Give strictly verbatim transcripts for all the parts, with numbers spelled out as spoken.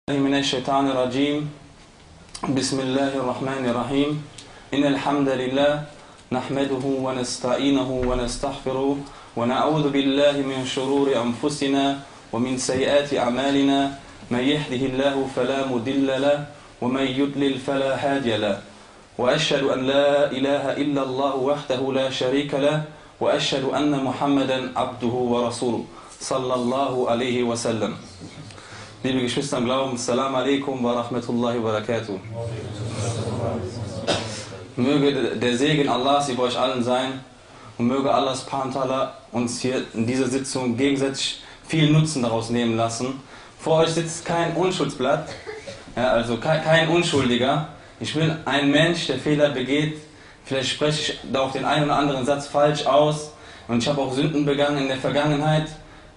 من الشيطان الرجيم بسم الله الرحمن الرحيم إن الحمد لله نحمده ونستعينه ونستغفره ونعوذ بالله من شرور أنفسنا ومن سيئات أعمالنا من يهده الله فلا مضل له ومن يضلل فلا هادي له وأشهد أن لا إله إلا الله وحده لا شريك له وأشهد أن محمدا عبده ورسوله صلى الله عليه وسلم. Liebe Geschwister im Glauben, Assalamu alaikum wa rahmatullahi wa barakatuh. Möge der Segen Allahs über euch allen sein und möge Allah subhanahu wa ta'ala uns hier in dieser Sitzung gegenseitig viel Nutzen daraus nehmen lassen. Vor euch sitzt kein Unschuldsblatt, ja, also kein, kein Unschuldiger. Ich bin ein Mensch, der Fehler begeht. Vielleicht spreche ich da auch den einen oder anderen Satz falsch aus und ich habe auch Sünden begangen in der Vergangenheit.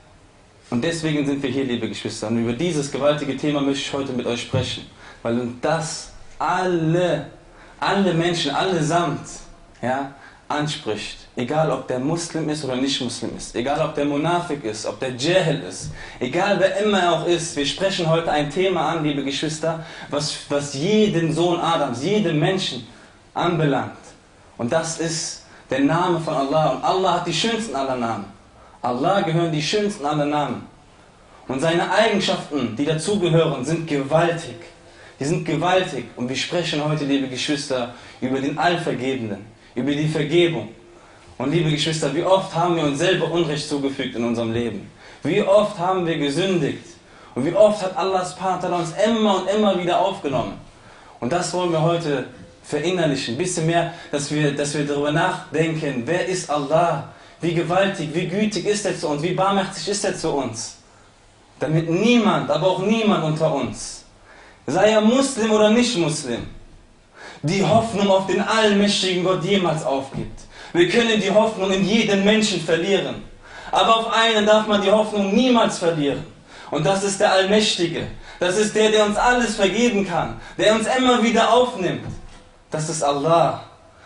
Und deswegen sind wir hier, liebe Geschwister. Und über dieses gewaltige Thema möchte ich heute mit euch sprechen. Weil das alle, alle Menschen, allesamt ja, anspricht. Egal, ob der Muslim ist oder nicht Muslim ist. Egal, ob der Munafik ist, ob der Jahil ist. Egal, wer immer er auch ist. Wir sprechen heute ein Thema an, liebe Geschwister, was, was jeden Sohn Adams, jeden Menschen anbelangt. Und das ist der Name von Allah. Und Allah hat die schönsten aller Namen. Allah gehören die schönsten aller Namen. Und seine Eigenschaften, die dazugehören, sind gewaltig. Die sind gewaltig. Und wir sprechen heute, liebe Geschwister, über den Allvergebenden, über die Vergebung. Und liebe Geschwister, wie oft haben wir uns selber Unrecht zugefügt in unserem Leben? Wie oft haben wir gesündigt? Und wie oft hat Allah subhanahu wa ta'ala uns immer und immer wieder aufgenommen? Und das wollen wir heute verinnerlichen. Ein bisschen mehr, dass wir, dass wir darüber nachdenken, wer ist Allah? Wie gewaltig, wie gütig ist er zu uns, wie barmherzig ist er zu uns. Damit niemand, aber auch niemand unter uns, sei er Muslim oder nicht Muslim, die Hoffnung auf den allmächtigen Gott jemals aufgibt. Wir können die Hoffnung in jedem Menschen verlieren, aber auf einen darf man die Hoffnung niemals verlieren. Und das ist der Allmächtige, das ist der, der uns alles vergeben kann, der uns immer wieder aufnimmt. Das ist Allah,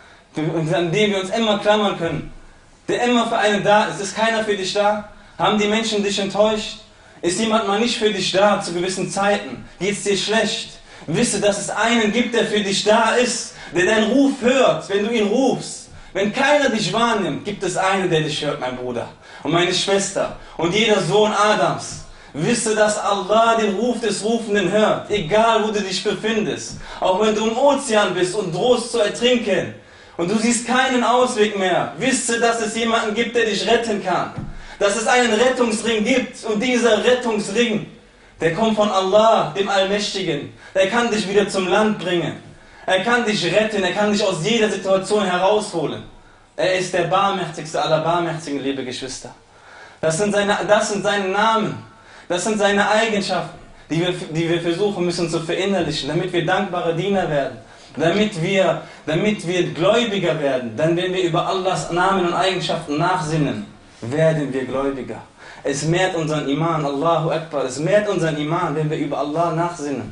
an dem wir uns immer klammern können. Der immer für einen da ist. Ist keiner für dich da? Haben die Menschen dich enttäuscht? Ist jemand mal nicht für dich da zu gewissen Zeiten? Geht es dir schlecht? Wisse, dass es einen gibt, der für dich da ist, der deinen Ruf hört, wenn du ihn rufst. Wenn keiner dich wahrnimmt, gibt es einen, der dich hört, mein Bruder und meine Schwester und jeder Sohn Adams. Wisse, dass Allah den Ruf des Rufenden hört, egal wo du dich befindest. Auch wenn du im Ozean bist und drohst zu ertrinken. Und du siehst keinen Ausweg mehr. Wisse, dass es jemanden gibt, der dich retten kann. Dass es einen Rettungsring gibt. Und dieser Rettungsring, der kommt von Allah, dem Allmächtigen. Der kann dich wieder zum Land bringen. Er kann dich retten. Er kann dich aus jeder Situation herausholen. Er ist der barmherzigste aller Barmherzigen, liebe Geschwister. Das sind seine, das sind seine Namen. Das sind seine Eigenschaften, die wir, die wir versuchen müssen zu verinnerlichen, damit wir dankbare Diener werden. Damit wir, damit wir Gläubiger werden, dann wenn wir über Allahs Namen und Eigenschaften nachsinnen, werden wir Gläubiger. Es mehrt unseren Iman, Allahu Akbar, es mehrt unseren Iman, wenn wir über Allah nachsinnen.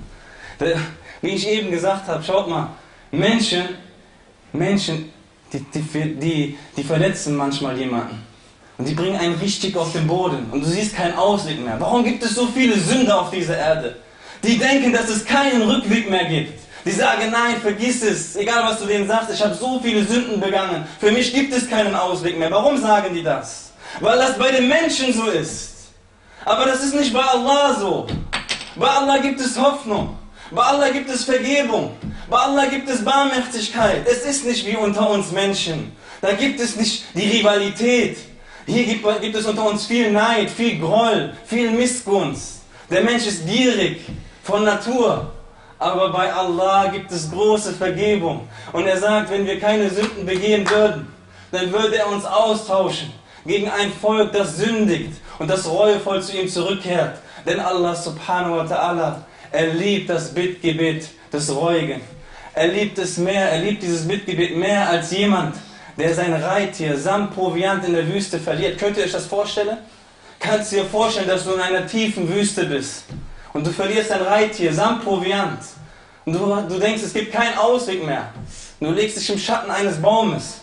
Wie ich eben gesagt habe, schaut mal, Menschen, Menschen, die, die, die, die verletzen manchmal jemanden. Und die bringen einen richtig auf den Boden und du siehst keinen Ausweg mehr. Warum gibt es so viele Sünder auf dieser Erde? Die denken, dass es keinen Rückweg mehr gibt. Die sagen, nein, vergiss es, egal was du denen sagst, ich habe so viele Sünden begangen, für mich gibt es keinen Ausweg mehr. Warum sagen die das? Weil das bei den Menschen so ist. Aber das ist nicht bei Allah so. Bei Allah gibt es Hoffnung, bei Allah gibt es Vergebung, bei Allah gibt es Barmherzigkeit. Es ist nicht wie unter uns Menschen. Da gibt es nicht die Rivalität. Hier gibt, gibt es unter uns viel Neid, viel Groll, viel Missgunst. Der Mensch ist gierig von Natur. Aber bei Allah gibt es große Vergebung. Und er sagt, wenn wir keine Sünden begehen würden, dann würde er uns austauschen gegen ein Volk, das sündigt und das reuevoll zu ihm zurückkehrt. Denn Allah subhanahu wa ta'ala, er liebt das Bittgebet des Reuigen. Er liebt es mehr, er liebt dieses Bittgebet mehr als jemand, der sein Reittier samt Proviant in der Wüste verliert. Könnt ihr euch das vorstellen? Kannst du dir vorstellen, dass du in einer tiefen Wüste bist? Und du verlierst dein Reittier samt Proviant. Und du, du denkst, es gibt keinen Ausweg mehr. Und du legst dich im Schatten eines Baumes.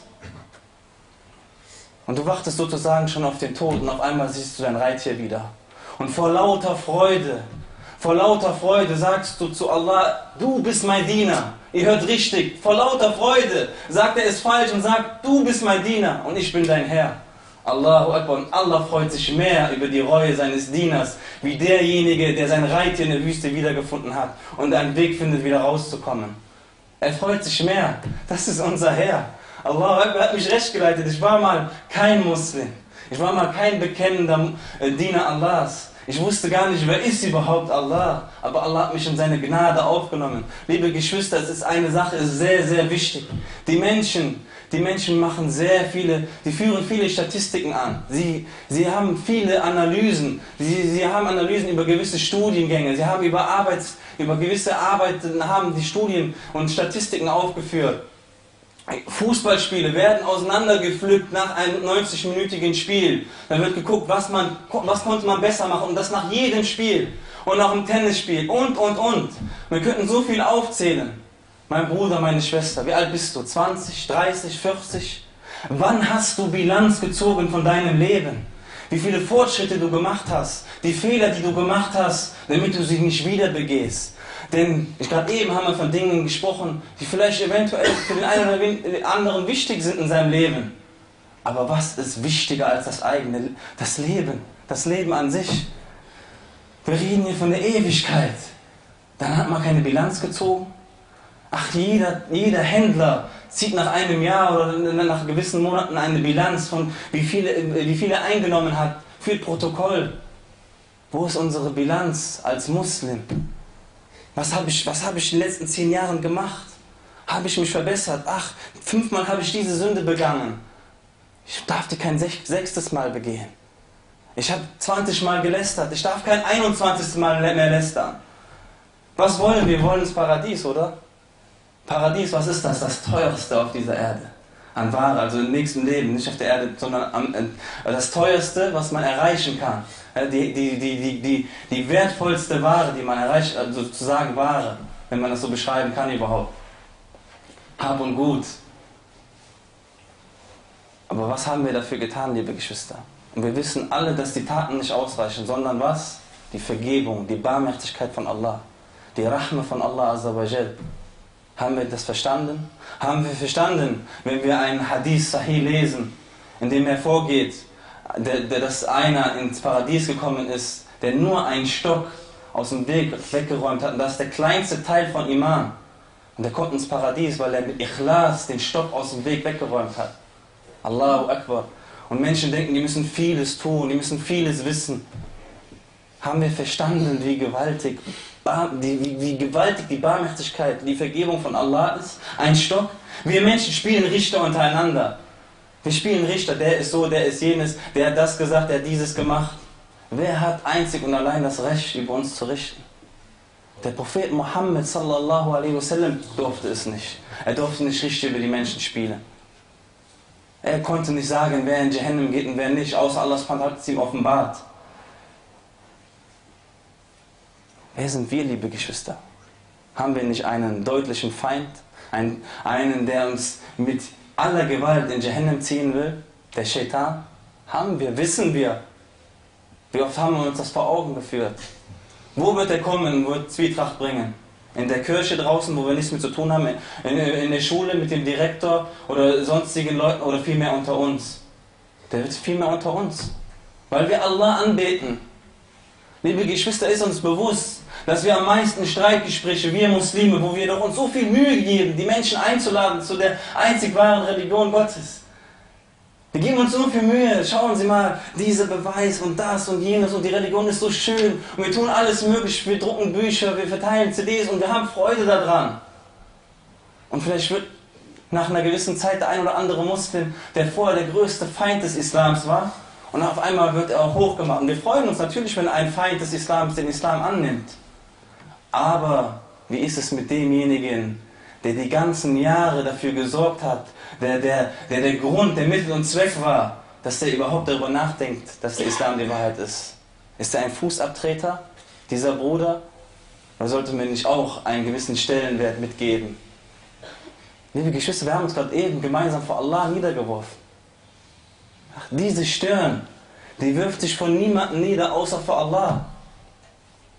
Und du wartest sozusagen schon auf den Tod. Und auf einmal siehst du dein Reittier wieder. Und vor lauter Freude, Vor lauter Freude sagst du zu Allah, du bist mein Diener. Ihr hört richtig, vor lauter Freude sagt er es falsch und sagt, du bist mein Diener und ich bin dein Herr. Allahu Akbar. Und Allah freut sich mehr über die Reue seines Dieners, wie derjenige, der sein Reittier in der Wüste wiedergefunden hat und einen Weg findet, wieder rauszukommen. Er freut sich mehr. Das ist unser Herr. Allahu Akbar hat mich recht geleitet. Ich war mal kein Muslim. Ich war mal kein bekennender Diener Allahs. Ich wusste gar nicht, wer ist überhaupt Allah. Aber Allah hat mich in seine Gnade aufgenommen. Liebe Geschwister, es ist eine Sache, es ist sehr, sehr wichtig. Die Menschen, die Menschen machen sehr viele, die führen viele Statistiken an. Sie, sie haben viele Analysen. Sie, sie haben Analysen über gewisse Studiengänge. Sie haben über Arbeits, über gewisse Arbeiten, haben die Studien und Statistiken aufgeführt. Fußballspiele werden auseinandergepflückt nach einem neunzig-minütigen Spiel. Dann wird geguckt, was, man, was konnte man besser machen und das nach jedem Spiel. Und nach einem Tennisspiel und, und, und. Wir könnten so viel aufzählen. Mein Bruder, meine Schwester, wie alt bist du? zwanzig, dreißig, vierzig? Wann hast du Bilanz gezogen von deinem Leben? Wie viele Fortschritte du gemacht hast? Die Fehler, die du gemacht hast, damit du sie nicht wieder begehst. Denn gerade eben haben wir von Dingen gesprochen, die vielleicht eventuell für den einen oder anderen wichtig sind in seinem Leben. Aber was ist wichtiger als das eigene, das Leben, das Leben an sich? Wir reden hier von der Ewigkeit. Dann hat man keine Bilanz gezogen. Ach, jeder, jeder Händler zieht nach einem Jahr oder nach gewissen Monaten eine Bilanz von wie viele, wie viele er eingenommen hat, führt Protokoll. Wo ist unsere Bilanz als Muslim? Was habe ich, was habe ich in den letzten zehn Jahren gemacht? Habe ich mich verbessert? Ach, fünfmal habe ich diese Sünde begangen. Ich darf die kein sechstes Mal begehen. Ich habe zwanzig Mal gelästert. Ich darf kein einundzwanzigstes Mal mehr lästern. Was wollen wir? Wir wollen ins Paradies, oder? Paradies, was ist das? Das teuerste auf dieser Erde. An Ware, also im nächsten Leben, nicht auf der Erde, sondern am, äh, das teuerste, was man erreichen kann. Die, die, die, die, die, die wertvollste Ware, die man erreicht, also sozusagen Ware, wenn man das so beschreiben kann überhaupt. Hab und Gut. Aber was haben wir dafür getan, liebe Geschwister? Und wir wissen alle, dass die Taten nicht ausreichen, sondern was? Die Vergebung, die Barmherzigkeit von Allah, die Rahma von Allah Azza wa Jal. Haben wir das verstanden? Haben wir verstanden, wenn wir einen Hadith Sahih lesen, in dem hervorgeht, der, der, dass einer ins Paradies gekommen ist, der nur einen Stock aus dem Weg weggeräumt hat, und das ist der kleinste Teil von Iman. Und er kommt ins Paradies, weil er mit Ikhlas den Stock aus dem Weg weggeräumt hat. Allahu Akbar. Und Menschen denken, die müssen vieles tun, die müssen vieles wissen. Haben wir verstanden, wie gewaltig, wie, wie gewaltig die Barmherzigkeit, die Vergebung von Allah ist? Ein Stock. Wir Menschen spielen Richter untereinander. Wir spielen Richter, der ist so, der ist jenes, der hat das gesagt, der hat dieses gemacht. Wer hat einzig und allein das Recht, über uns zu richten? Der Prophet Muhammad sallallahu alaihi wasallam durfte es nicht. Er durfte nicht Richter über die Menschen spielen. Er konnte nicht sagen, wer in Jahannam geht und wer nicht, außer Allah hat es ihm offenbart. Wer sind wir, liebe Geschwister? Haben wir nicht einen deutlichen Feind? Einen, einen, der uns mit aller Gewalt in Jahannam ziehen will? Der Shaitan? Haben wir, wissen wir. Wie oft haben wir uns das vor Augen geführt? Wo wird er kommen und wird Zwietracht bringen? In der Kirche draußen, wo wir nichts mit zu tun haben, in, in der Schule mit dem Direktor oder sonstigen Leuten oder vielmehr unter uns. Der wird vielmehr unter uns, weil wir Allah anbeten. Liebe Geschwister, ist uns bewusst, dass wir am meisten Streitgespräche, wir Muslime, wo wir doch uns so viel Mühe geben, die Menschen einzuladen zu der einzig wahren Religion Gottes. Wir geben uns so viel Mühe, schauen Sie mal, dieser Beweis und das und jenes und die Religion ist so schön und wir tun alles mögliche, wir drucken Bücher, wir verteilen C Ds und wir haben Freude daran. Und vielleicht wird nach einer gewissen Zeit der ein oder andere Muslim, der vorher der größte Feind des Islams war, und auf einmal wird er auch hochgemacht. Und wir freuen uns natürlich, wenn ein Feind des Islams den Islam annimmt. Aber wie ist es mit demjenigen, der die ganzen Jahre dafür gesorgt hat, der der, der der Grund, der Mittel und Zweck war, dass er überhaupt darüber nachdenkt, dass der Islam die Wahrheit ist? Ist er ein Fußabtreter, dieser Bruder? Oder sollte man nicht auch einen gewissen Stellenwert mitgeben? Liebe Geschwister, wir haben uns gerade eben gemeinsam vor Allah niedergeworfen. Ach, diese Stirn, die wirft sich von niemandem nieder, außer vor Allah.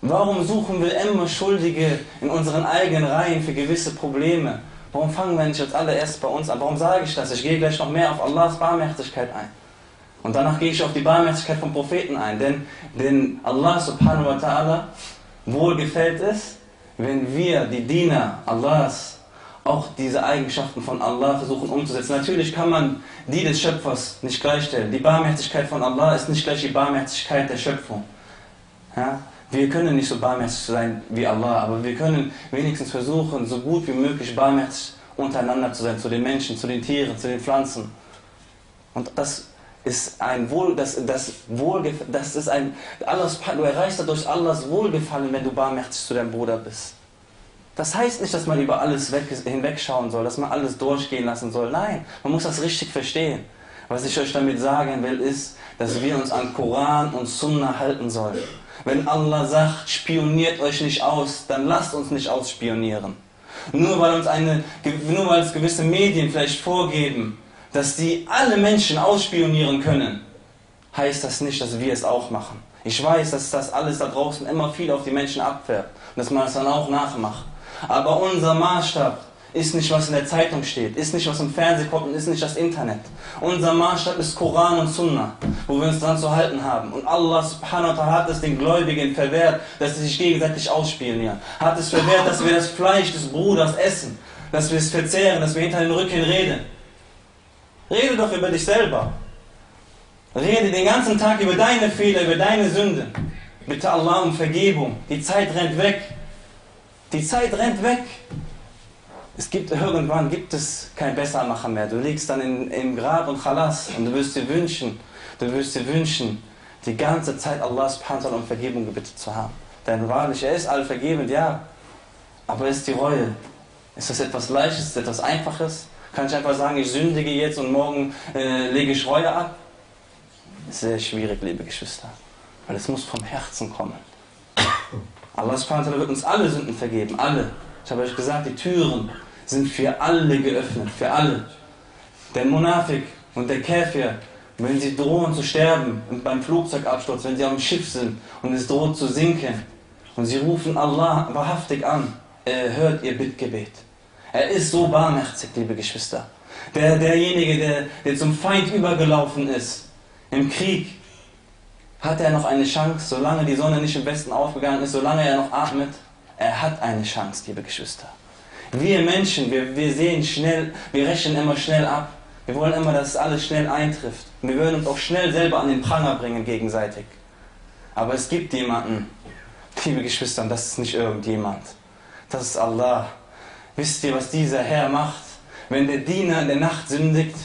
Warum suchen wir immer Schuldige in unseren eigenen Reihen für gewisse Probleme? Warum fangen wir nicht als allererst bei uns an? Warum sage ich das? Ich gehe gleich noch mehr auf Allahs Barmherzigkeit ein. Und danach gehe ich auf die Barmherzigkeit vom Propheten ein. Denn, denn Allah subhanahu wa ta'ala wohlgefällt es, wenn wir, die Diener Allahs, auch diese Eigenschaften von Allah versuchen umzusetzen. Natürlich kann man die des Schöpfers nicht gleichstellen. Die Barmherzigkeit von Allah ist nicht gleich die Barmherzigkeit der Schöpfung. Ja? Wir können nicht so barmherzig sein wie Allah, aber wir können wenigstens versuchen, so gut wie möglich barmherzig untereinander zu sein, zu den Menschen, zu den Tieren, zu den Pflanzen. Und das ist ein Wohl, das, das Wohlgefallen, das ist ein, Allahs, du erreichst dadurch Allahs Wohlgefallen, wenn du barmherzig zu deinem Bruder bist. Das heißt nicht, dass man über alles weg, hinwegschauen soll, dass man alles durchgehen lassen soll. Nein, man muss das richtig verstehen. Was ich euch damit sagen will, ist, dass wir uns an Koran und Sunna halten sollen. Wenn Allah sagt, spioniert euch nicht aus, dann lasst uns nicht ausspionieren. Nur weil, uns eine, nur weil es gewisse Medien vielleicht vorgeben, dass die alle Menschen ausspionieren können, heißt das nicht, dass wir es auch machen. Ich weiß, dass das alles da draußen immer viel auf die Menschen abfärbt und dass man es dann auch nachmacht. Aber unser Maßstab ist nicht, was in der Zeitung steht, ist nicht, was im Fernsehen kommt und ist nicht das Internet. Unser Maßstab ist Koran und Sunna, wo wir uns dran zu halten haben. Und Allah subhanahu wa ta'ala hat es den Gläubigen verwehrt, dass sie sich gegenseitig ausspionieren. Hat es verwehrt, dass wir das Fleisch des Bruders essen, dass wir es verzehren, dass wir hinter den Rücken reden. Rede doch über dich selber. Rede den ganzen Tag über deine Fehler, über deine Sünden. Bitte Allah um Vergebung. Die Zeit rennt weg. Die Zeit rennt weg. Es gibt, irgendwann gibt es kein Bessermacher mehr. Du liegst dann in, im Grab und Khalas und du wirst dir wünschen, du wirst dir wünschen, die ganze Zeit Allah subhanahu wa ta'ala um Vergebung gebeten zu haben. Denn wahrlich, er ist allvergebend, ja. Aber ist die Reue? Ist das etwas Leichtes, ist das etwas Einfaches? Kann ich einfach sagen, ich sündige jetzt und morgen äh, lege ich Reue ab? Sehr schwierig, liebe Geschwister. Weil es muss vom Herzen kommen. Allah subhanahu wa ta'ala wird uns alle Sünden vergeben, alle. Ich habe euch gesagt, die Türen sind für alle geöffnet, für alle. Der Munafik und der Käfir, wenn sie drohen zu sterben und beim Flugzeugabsturz, wenn sie auf dem Schiff sind und es droht zu sinken und sie rufen Allah wahrhaftig an, er hört ihr Bittgebet. Er ist so barmherzig, liebe Geschwister. Der, derjenige, der, der zum Feind übergelaufen ist, im Krieg, hat er noch eine Chance, solange die Sonne nicht im Westen aufgegangen ist, solange er noch atmet. Er hat eine Chance, liebe Geschwister. Wir Menschen, wir, wir sehen schnell, wir rechnen immer schnell ab. Wir wollen immer, dass alles schnell eintrifft. Und wir würden uns auch schnell selber an den Pranger bringen, gegenseitig. Aber es gibt jemanden, liebe Geschwister, und das ist nicht irgendjemand. Das ist Allah. Wisst ihr, was dieser Herr macht? Wenn der Diener in der Nacht sündigt,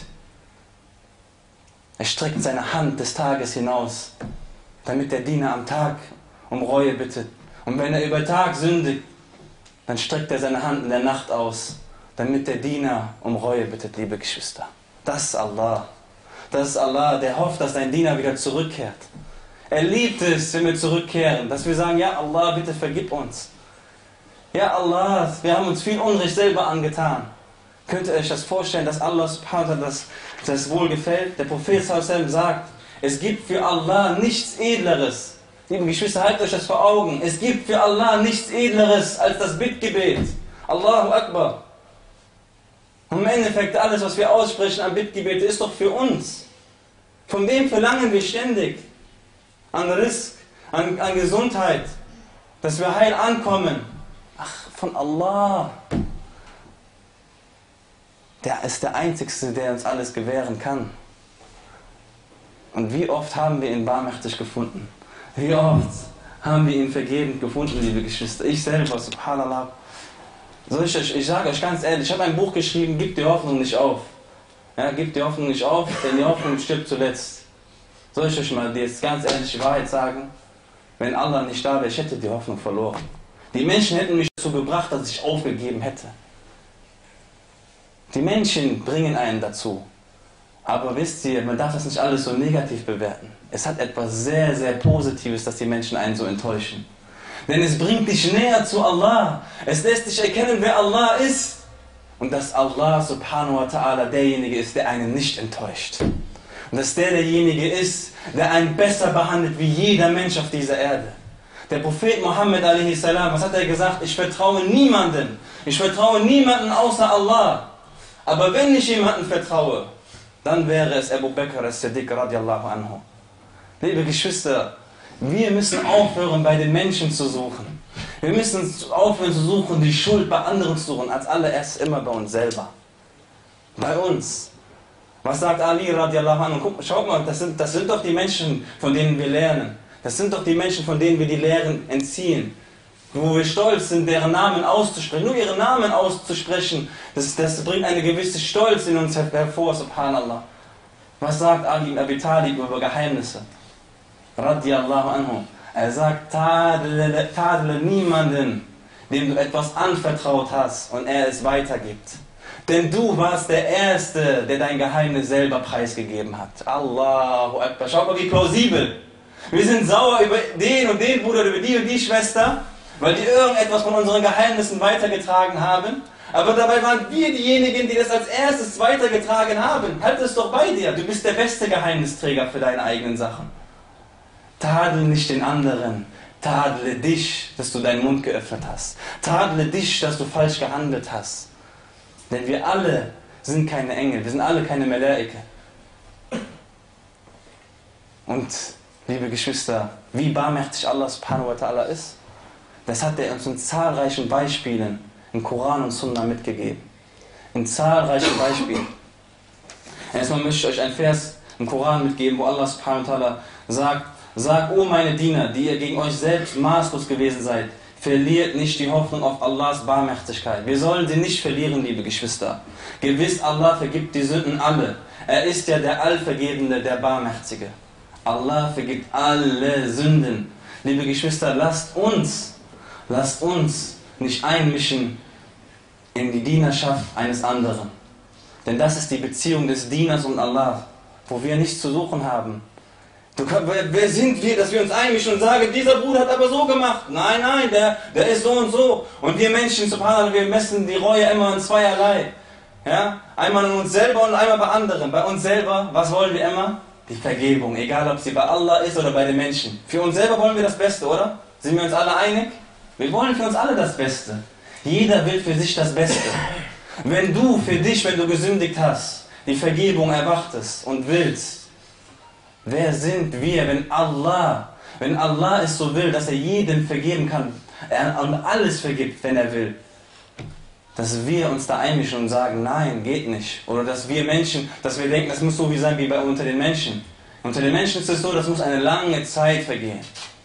er streckt seine Hand des Tages hinaus, damit der Diener am Tag um Reue bittet. Und wenn er über Tag sündigt, dann streckt er seine Hand in der Nacht aus, damit der Diener um Reue bittet, liebe Geschwister. Das ist Allah. Das ist Allah, der hofft, dass dein Diener wieder zurückkehrt. Er liebt es, wenn wir zurückkehren, dass wir sagen, ja Allah, bitte vergib uns. Ja Allah, wir haben uns viel Unrecht selber angetan. Könnt ihr euch das vorstellen, dass Allah subhanahu wa ta'ala das, das wohl gefällt? Der Prophet sallallahu alaihi wasallam sagt, es gibt für Allah nichts Edleres. Liebe Geschwister, haltet euch das vor Augen. Es gibt für Allah nichts Edleres als das Bittgebet. Allahu Akbar. Und im Endeffekt, alles, was wir aussprechen am Bittgebet, ist doch für uns. Von dem verlangen wir ständig. An Rizq, an, an Gesundheit, dass wir heil ankommen. Ach, von Allah. Der ist der Einzige, der uns alles gewähren kann. Und wie oft haben wir ihn barmherzig gefunden? Wie oft haben wir ihn vergebend gefunden, liebe Geschwister? Ich selber, subhanallah. Soll ich, euch, ich sage euch ganz ehrlich, ich habe ein Buch geschrieben, gib die Hoffnung nicht auf. Ja, gib die Hoffnung nicht auf, denn die Hoffnung stirbt zuletzt. Soll ich euch mal jetzt ganz ehrlich die Wahrheit sagen? Wenn Allah nicht da wäre, ich hätte die Hoffnung verloren. Die Menschen hätten mich dazu gebracht, dass ich aufgegeben hätte. Die Menschen bringen einen dazu. Aber wisst ihr, man darf das nicht alles so negativ bewerten. Es hat etwas sehr, sehr Positives, dass die Menschen einen so enttäuschen. Denn es bringt dich näher zu Allah. Es lässt dich erkennen, wer Allah ist. Und dass Allah subhanahu wa ta'ala derjenige ist, der einen nicht enttäuscht. Und dass der derjenige ist, der einen besser behandelt wie jeder Mensch auf dieser Erde. Der Prophet Muhammad alaihi salam, was hat er gesagt? Ich vertraue niemanden. Ich vertraue niemanden außer Allah. Aber wenn ich jemanden vertraue, dann wäre es Abu Bakr as-Siddiq radiallahu anhu. Liebe Geschwister, wir müssen aufhören, bei den Menschen zu suchen. Wir müssen aufhören zu suchen, die Schuld bei anderen zu suchen, als allererstes immer bei uns selber. Bei uns. Was sagt Ali radiallahu anhu? Guck, schaut mal, das sind, das sind doch die Menschen, von denen wir lernen. Das sind doch die Menschen, von denen wir die Lehren entziehen. Wo wir stolz sind, deren Namen auszusprechen. Nur ihre Namen auszusprechen, das, das bringt eine gewisse Stolz in uns hervor, subhanallah. Was sagt Ali ibn Abi Talib über Geheimnisse? Radiallahu anhu. Er sagt, tadle, tadle niemanden, dem du etwas anvertraut hast und er es weitergibt. Denn du warst der Erste, der dein Geheimnis selber preisgegeben hat. Allahu Akbar. Schaut mal, wie plausibel. Wir sind sauer über den und den Bruder, über die und die Schwester, weil die irgendetwas von unseren Geheimnissen weitergetragen haben. Aber dabei waren wir diejenigen, die das als erstes weitergetragen haben. Halt es doch bei dir. Du bist der beste Geheimnisträger für deine eigenen Sachen. Tadle nicht den anderen. Tadle dich, dass du deinen Mund geöffnet hast. Tadle dich, dass du falsch gehandelt hast. Denn wir alle sind keine Engel. Wir sind alle keine Malaike. Und liebe Geschwister, wie barmherzig Allah subhanahu wa ta'ala ist, das hat er uns in zahlreichen Beispielen im Koran und Sunna mitgegeben. In zahlreichen Beispielen. Erstmal möchte ich euch einen Vers im Koran mitgeben, wo Allah subhanahu wa ta'ala sagt, sagt, o meine Diener, die ihr gegen euch selbst maßlos gewesen seid, verliert nicht die Hoffnung auf Allahs Barmherzigkeit. Wir sollen sie nicht verlieren, liebe Geschwister. Gewiss, Allah vergibt die Sünden alle. Er ist ja der Allvergebende, der Barmherzige. Allah vergibt alle Sünden. Liebe Geschwister, lasst uns, lasst uns nicht einmischen in die Dienerschaft eines anderen. Denn das ist die Beziehung des Dieners und Allah, wo wir nichts zu suchen haben. Du, wer, wer sind wir, dass wir uns einmischen und sagen, dieser Bruder hat aber so gemacht. Nein, nein, der, der ist so und so. Und wir Menschen, subhanallah, wir messen die Reue immer in zweierlei. Ja? Einmal in uns selber und einmal bei anderen. Bei uns selber, was wollen wir immer? Die Vergebung, egal ob sie bei Allah ist oder bei den Menschen. Für uns selber wollen wir das Beste, oder? Sind wir uns alle einig? Wir wollen für uns alle das Beste. Jeder will für sich das Beste. Wenn du für dich, wenn du gesündigt hast, die Vergebung erwartest und willst, wer sind wir, wenn Allah, wenn Allah es so will, dass er jedem vergeben kann, er alles vergibt, wenn er will, dass wir uns da einmischen und sagen, nein, geht nicht. Oder dass wir Menschen, dass wir denken, das muss so wie sein wie bei unter den Menschen. Unter den Menschen ist es so, das muss eine lange Zeit vergehen.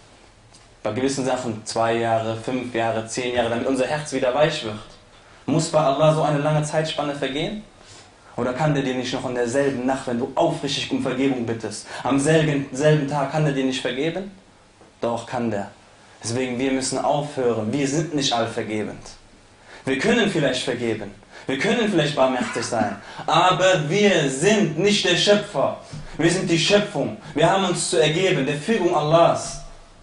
Bei gewissen Sachen zwei Jahre, fünf Jahre, zehn Jahre, damit unser Herz wieder weich wird. Muss bei Allah so eine lange Zeitspanne vergehen? Oder kann der dir nicht noch in derselben Nacht, wenn du aufrichtig um Vergebung bittest, am selben, selben Tag kann der dir nicht vergeben? Doch, kann der. Deswegen, wir müssen aufhören. Wir sind nicht allvergebend. Wir können vielleicht vergeben. Wir können vielleicht barmherzig sein. Aber wir sind nicht der Schöpfer. Wir sind die Schöpfung. Wir haben uns zu ergeben, der Fügung Allahs.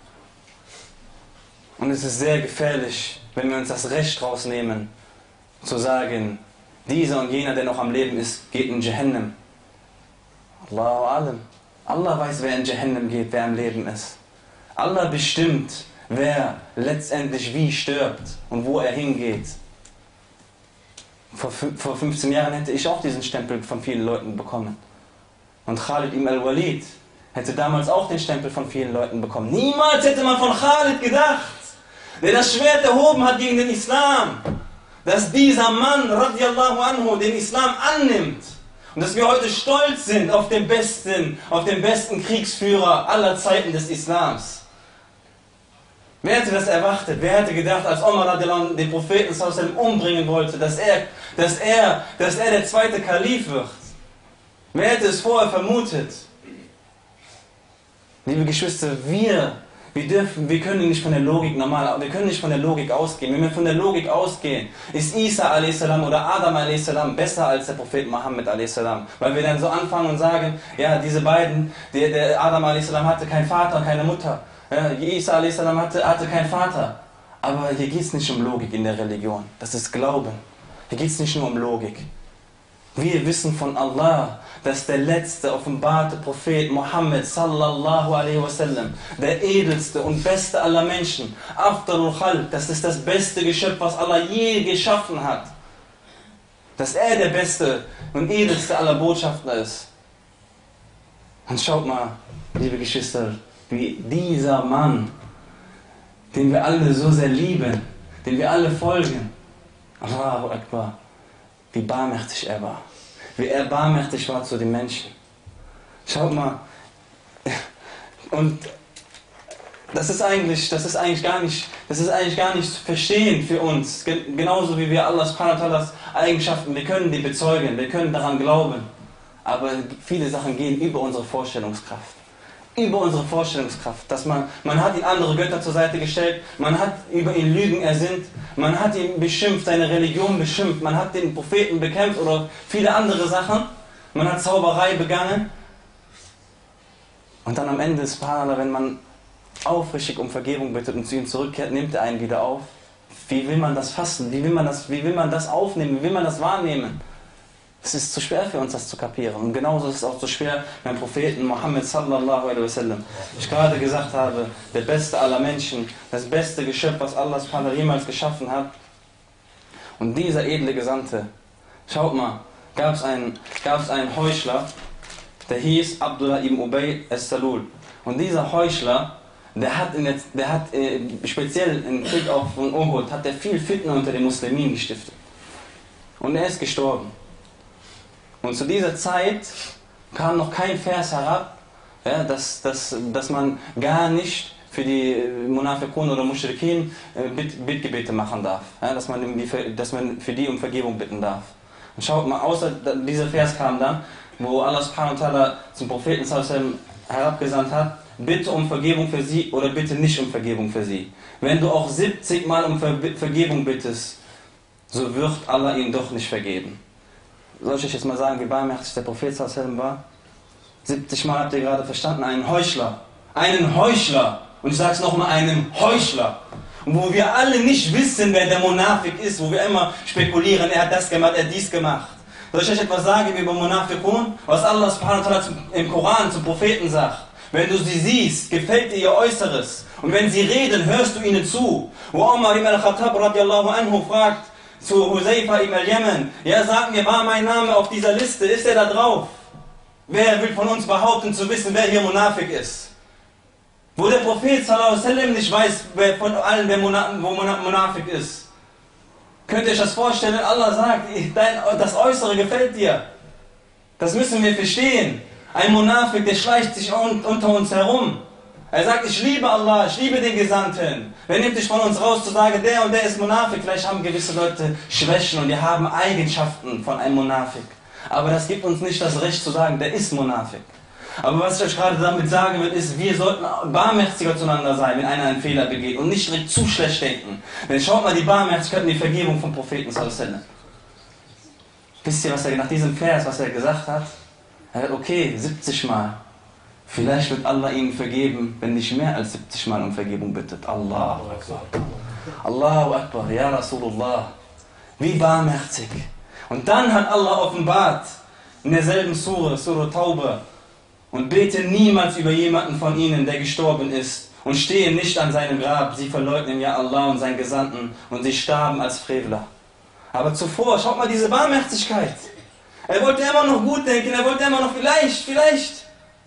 Und es ist sehr gefährlich, wenn wir uns das Recht rausnehmen, zu sagen, dieser und jener, der noch am Leben ist, geht in Jahannam. Allahu alam. Allah weiß, wer in Jahannam geht, wer am Leben ist. Allah bestimmt, wer letztendlich wie stirbt und wo er hingeht. Vor, vor fünfzehn Jahren hätte ich auch diesen Stempel von vielen Leuten bekommen. Und Khalid ibn al-Walid hätte damals auch den Stempel von vielen Leuten bekommen. Niemals hätte man von Khalid gedacht, der das Schwert erhoben hat gegen den Islam, dass dieser Mann, radiallahu anhu, den Islam annimmt. Und dass wir heute stolz sind auf den besten, auf den besten Kriegsführer aller Zeiten des Islams. Wer hätte das erwartet? Wer hätte gedacht, als Omar radiallahu anhu den Propheten sallallahu alaihi wasallam umbringen wollte, dass er, dass er, dass er der zweite Kalif wird? Wer hätte es vorher vermutet? Liebe Geschwister, wir, wir dürfen, wir können nicht von der Logik normal, wir können nicht von der Logik ausgehen. Wenn wir von der Logik ausgehen, ist Isa a s. oder Adam a s. besser als der Prophet Mohammed a s. Weil wir dann so anfangen und sagen, ja, diese beiden, der, der Adam a s. hatte keinen Vater und keine Mutter. Ja, Isa a s. hatte, hatte keinen Vater. Aber hier geht es nicht um Logik in der Religion. Das ist Glauben. Hier geht es nicht nur um Logik. Wir wissen von Allah, dass der letzte offenbarte Prophet Muhammad sallallahu alaihi wasallam, der edelste und beste aller Menschen, Afdalul Khalq, das ist das beste Geschöpf, was Allah je geschaffen hat. Dass er der beste und edelste aller Botschafter ist. Und schaut mal, liebe Geschwister, wie dieser Mann, den wir alle so sehr lieben, den wir alle folgen, Allahu Akbar, wie barmherzig er war. Wie er barmherzig war zu den Menschen. Schaut mal. Und das ist eigentlich, das ist eigentlich gar nicht, das ist eigentlich gar nicht zu verstehen für uns. Genauso wie wir Allah subhanahu wa ta'alas Eigenschaften, wir können die bezeugen, wir können daran glauben. Aber viele Sachen gehen über unsere Vorstellungskraft. Über unsere Vorstellungskraft. Dass man, man hat ihn andere Götter zur Seite gestellt, man hat über ihn Lügen ersinnt, man hat ihn beschimpft, seine Religion beschimpft, man hat den Propheten bekämpft oder viele andere Sachen. Man hat Zauberei begangen. Und dann am Ende, subhanallah, wenn man aufrichtig um Vergebung bittet und zu ihm zurückkehrt, nimmt er einen wieder auf. Wie will man das fassen? Wie will man das, wie will man das aufnehmen? Wie will man das wahrnehmen? Es ist zu schwer für uns, das zu kapieren. Und genauso ist es auch zu schwer beim Propheten Muhammad sallallahu alaihi wasallam. Ich gerade gesagt habe, der beste aller Menschen, das beste Geschöpf, was Allah subhanahu wa ta'ala jemals geschaffen hat. Und dieser edle Gesandte, schaut mal, gab es einen, gab es einen Heuchler, der hieß Abdullah ibn Ubay as-Salul. Und dieser Heuchler, der hat, in der, der hat äh, speziell im Krieg auch von Uhud, hat der viel Fitna unter den Muslimen gestiftet. Und er ist gestorben. Und zu dieser Zeit kam noch kein Vers herab, ja, dass, dass, dass man gar nicht für die Munafiqun oder Mushrikin äh, Bitt, Bittgebete machen darf. Ja, dass, man die, dass man für die um Vergebung bitten darf. Und schaut mal, außer dieser Vers kam dann, wo Allah subhanahu wa ta'ala zum Propheten sallallahu alaihi wasallam herabgesandt hat, bitte um Vergebung für sie oder bitte nicht um Vergebung für sie. Wenn du auch siebzig Mal um Ver Vergebung bittest, so wird Allah ihn doch nicht vergeben. Soll ich euch jetzt mal sagen, wie barmherzig der Prophet sallallahu alaihi wasallam war? siebzig Mal habt ihr gerade verstanden, einen Heuchler. Einen Heuchler. Und ich sage es nochmal, einen Heuchler. Und wo wir alle nicht wissen, wer der Munafik ist, wo wir immer spekulieren, er hat das gemacht, er hat dies gemacht. Soll ich euch etwas sagen über Munafiqun? Was Allah subhanahu wa ta'ala im Koran zum Propheten sagt. Wenn du sie siehst, gefällt dir ihr Äußeres. Und wenn sie reden, hörst du ihnen zu. Wo Umar ibn al-Khattab radiallahu anhu fragt, zu Huzaifa ibn al-Yaman, ja, sag mir, war mein Name auf dieser Liste, ist er da drauf? Wer will von uns behaupten zu wissen, wer hier Munafik ist? Wo der Prophet sallallahu alaihi wasallam nicht weiß, wer von allen, wer Munafik ist. Könnt ihr euch das vorstellen? Allah sagt, dein, das Äußere gefällt dir. Das müssen wir verstehen. Ein Munafik, der schleicht sich un, unter uns herum. Er sagt, ich liebe Allah, ich liebe den Gesandten. Wer nimmt dich von uns raus zu sagen, der und der ist Munafik? Vielleicht haben gewisse Leute Schwächen und die haben Eigenschaften von einem Munafik. Aber das gibt uns nicht das Recht zu sagen, der ist Munafik. Aber was ich euch gerade damit sagen will, ist, wir sollten barmherziger zueinander sein, wenn einer einen Fehler begeht und nicht direkt zu schlecht denken. Denn schaut mal die Barmherzigkeit und die Vergebung vom Propheten sallallahu alaihi wasallam. Wisst ihr, was er nach diesem Vers, was er gesagt hat? Er hat, okay, siebzig Mal. Vielleicht wird Allah ihnen vergeben, wenn nicht mehr als siebzig Mal um Vergebung bittet. Allahu Akbar. Allahu Akbar, ja Rasulullah. Wie barmherzig. Und dann hat Allah offenbart, in derselben Surah, Surah Tauba, und bete niemals über jemanden von ihnen, der gestorben ist, und stehe nicht an seinem Grab. Sie verleugnen ja Allah und seinen Gesandten, und sie starben als Frevler. Aber zuvor, schaut mal diese Barmherzigkeit. Er wollte immer noch gut denken, er wollte immer noch vielleicht, vielleicht.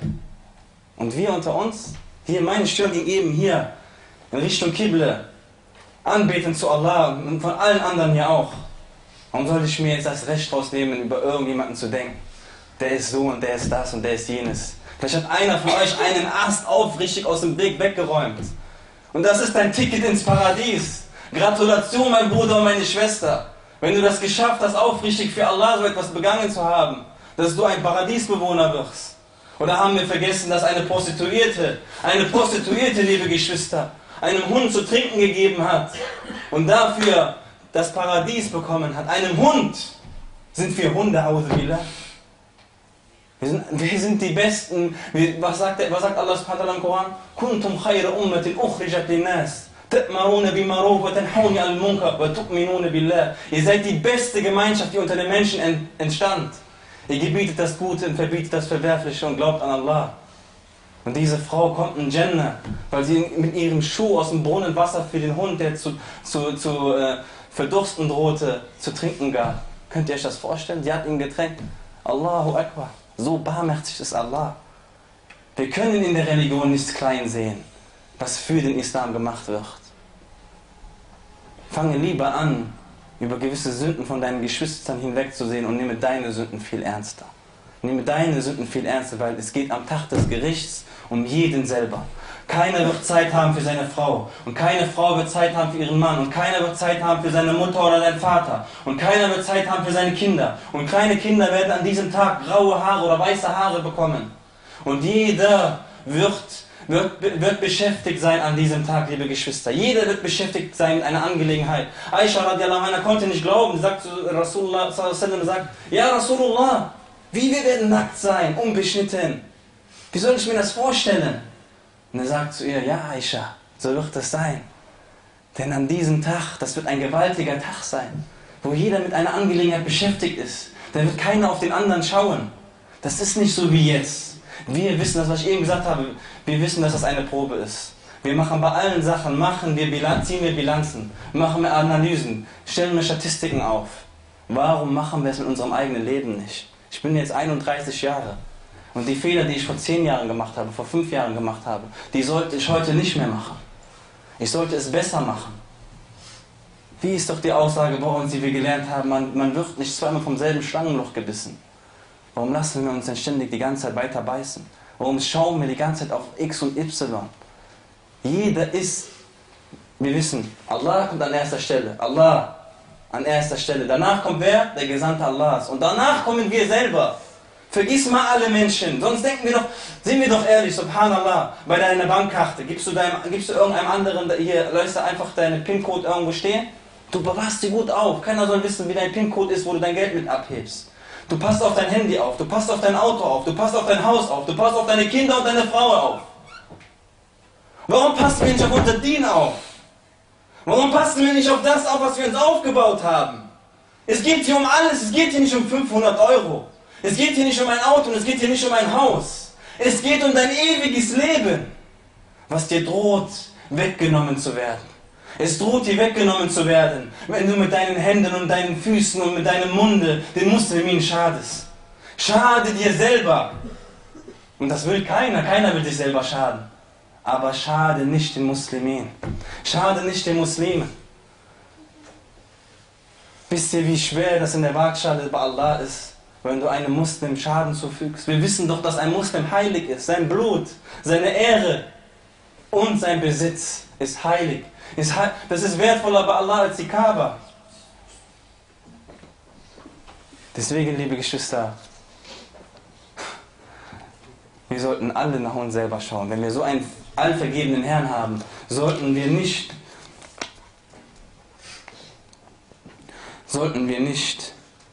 Und wir unter uns, hier meine Stirn ging eben hier, in Richtung Kible, anbeten zu Allah und von allen anderen hier auch. Warum sollte ich mir jetzt das Recht rausnehmen, über irgendjemanden zu denken? Der ist so und der ist das und der ist jenes. Vielleicht hat einer von euch einen Ast aufrichtig aus dem Weg weggeräumt. Und das ist dein Ticket ins Paradies. Gratulation, mein Bruder und meine Schwester. Wenn du das geschafft hast, aufrichtig für Allah so etwas begangen zu haben, dass du ein Paradiesbewohner wirst. Oder haben wir vergessen, dass eine Prostituierte, eine Prostituierte, liebe Geschwister, einem Hund zu trinken gegeben hat und dafür das Paradies bekommen hat. Einem Hund. Sind wir Hunde, Auzubillah? Wir sind, wir sind die Besten. Wir, was, sagt, was sagt Allah subhanahu wa ta'ala im Koran? Kuntum khayra ummatin ukhrijat linnas Ihr seid die beste Gemeinschaft, die unter den Menschen entstand. Ihr gebietet das Gute und verbietet das Verwerfliche und glaubt an Allah. Und diese Frau kommt in Jannah, weil sie mit ihrem Schuh aus dem Brunnen Wasser für den Hund, der zu, zu, zu äh, verdursten drohte, zu trinken gab. Könnt ihr euch das vorstellen? Sie hat ihn getränkt. Allahu Akbar. So barmherzig ist Allah. Wir können in der Religion nichts klein sehen, was für den Islam gemacht wird. Fange lieber an, über gewisse Sünden von deinen Geschwistern hinwegzusehen und nehme deine Sünden viel ernster. Nehme deine Sünden viel ernster, weil es geht am Tag des Gerichts um jeden selber. Keiner wird Zeit haben für seine Frau und keine Frau wird Zeit haben für ihren Mann und keiner wird Zeit haben für seine Mutter oder seinen Vater und keiner wird Zeit haben für seine Kinder und kleine Kinder werden an diesem Tag graue Haare oder weiße Haare bekommen und jeder wird, wird, wird beschäftigt sein an diesem Tag, liebe Geschwister. Jeder wird beschäftigt sein mit einer Angelegenheit. Aisha radiallahu anha konnte nicht glauben, sagt zu Rasulullah sallallahu alaihi wasallam, sagt, ja Rasulullah, wie wir werden nackt sein, unbeschnitten. Wie soll ich mir das vorstellen? Und er sagt zu ihr, ja Aisha, so wird es sein. Denn an diesem Tag, das wird ein gewaltiger Tag sein, wo jeder mit einer Angelegenheit beschäftigt ist. Da wird keiner auf den anderen schauen. Das ist nicht so wie jetzt. Wir wissen das, was ich eben gesagt habe, wir wissen, dass das eine Probe ist. Wir machen bei allen Sachen, machen wir Bilanz, ziehen wir Bilanzen, machen wir Analysen, stellen wir Statistiken auf. Warum machen wir es mit unserem eigenen Leben nicht? Ich bin jetzt einunddreißig Jahre. Und die Fehler, die ich vor zehn Jahren gemacht habe, vor fünf Jahren gemacht habe, die sollte ich heute nicht mehr machen. Ich sollte es besser machen. Wie ist doch die Aussage bei uns, die wir gelernt haben, man, man wird nicht zweimal vom selben Schlangenloch gebissen. Warum lassen wir uns denn ständig die ganze Zeit weiter beißen? Warum schauen wir die ganze Zeit auf X und Y? Jeder ist, wir wissen, Allah kommt an erster Stelle. Allah an erster Stelle. Danach kommt wer? Der Gesandte Allahs. Und danach kommen wir selber. Vergiss mal alle Menschen, sonst denken wir doch, sind wir doch ehrlich, subhanallah, bei deiner Bankkarte, gibst du, deinem, gibst du irgendeinem anderen, hier, lässt du einfach deinen PIN-Code irgendwo stehen? Du bewahrst sie gut auf, keiner soll wissen, wie dein PIN-Code ist, wo du dein Geld mit abhebst. Du passt auf dein Handy auf, du passt auf dein Auto auf, du passt auf dein Haus auf, du passt auf deine Kinder und deine Frau auf. Warum passen wir nicht auf unser Dien auf? Warum passen wir nicht auf das auf, was wir uns aufgebaut haben? Es geht hier um alles, es geht hier nicht um fünfhundert Euro. Es geht hier nicht um ein Auto und es geht hier nicht um ein Haus. Es geht um dein ewiges Leben, was dir droht, weggenommen zu werden. Es droht dir weggenommen zu werden, wenn du mit deinen Händen und deinen Füßen und mit deinem Munde den Muslimen schadest. Schade dir selber. Und das will keiner, keiner will sich selber schaden. Aber schade nicht den Muslimen. Schade nicht den Muslimen. Wisst ihr, wie schwer das in der Waagschale bei Allah ist? Wenn du einem Muslim Schaden zufügst. Wir wissen doch, dass ein Muslim heilig ist. Sein Blut, seine Ehre und sein Besitz ist heilig. Das ist wertvoller bei Allah als die Kaaba. Deswegen, liebe Geschwister, wir sollten alle nach uns selber schauen. Wenn wir so einen allvergebenen Herrn haben, sollten wir nicht, sollten wir nicht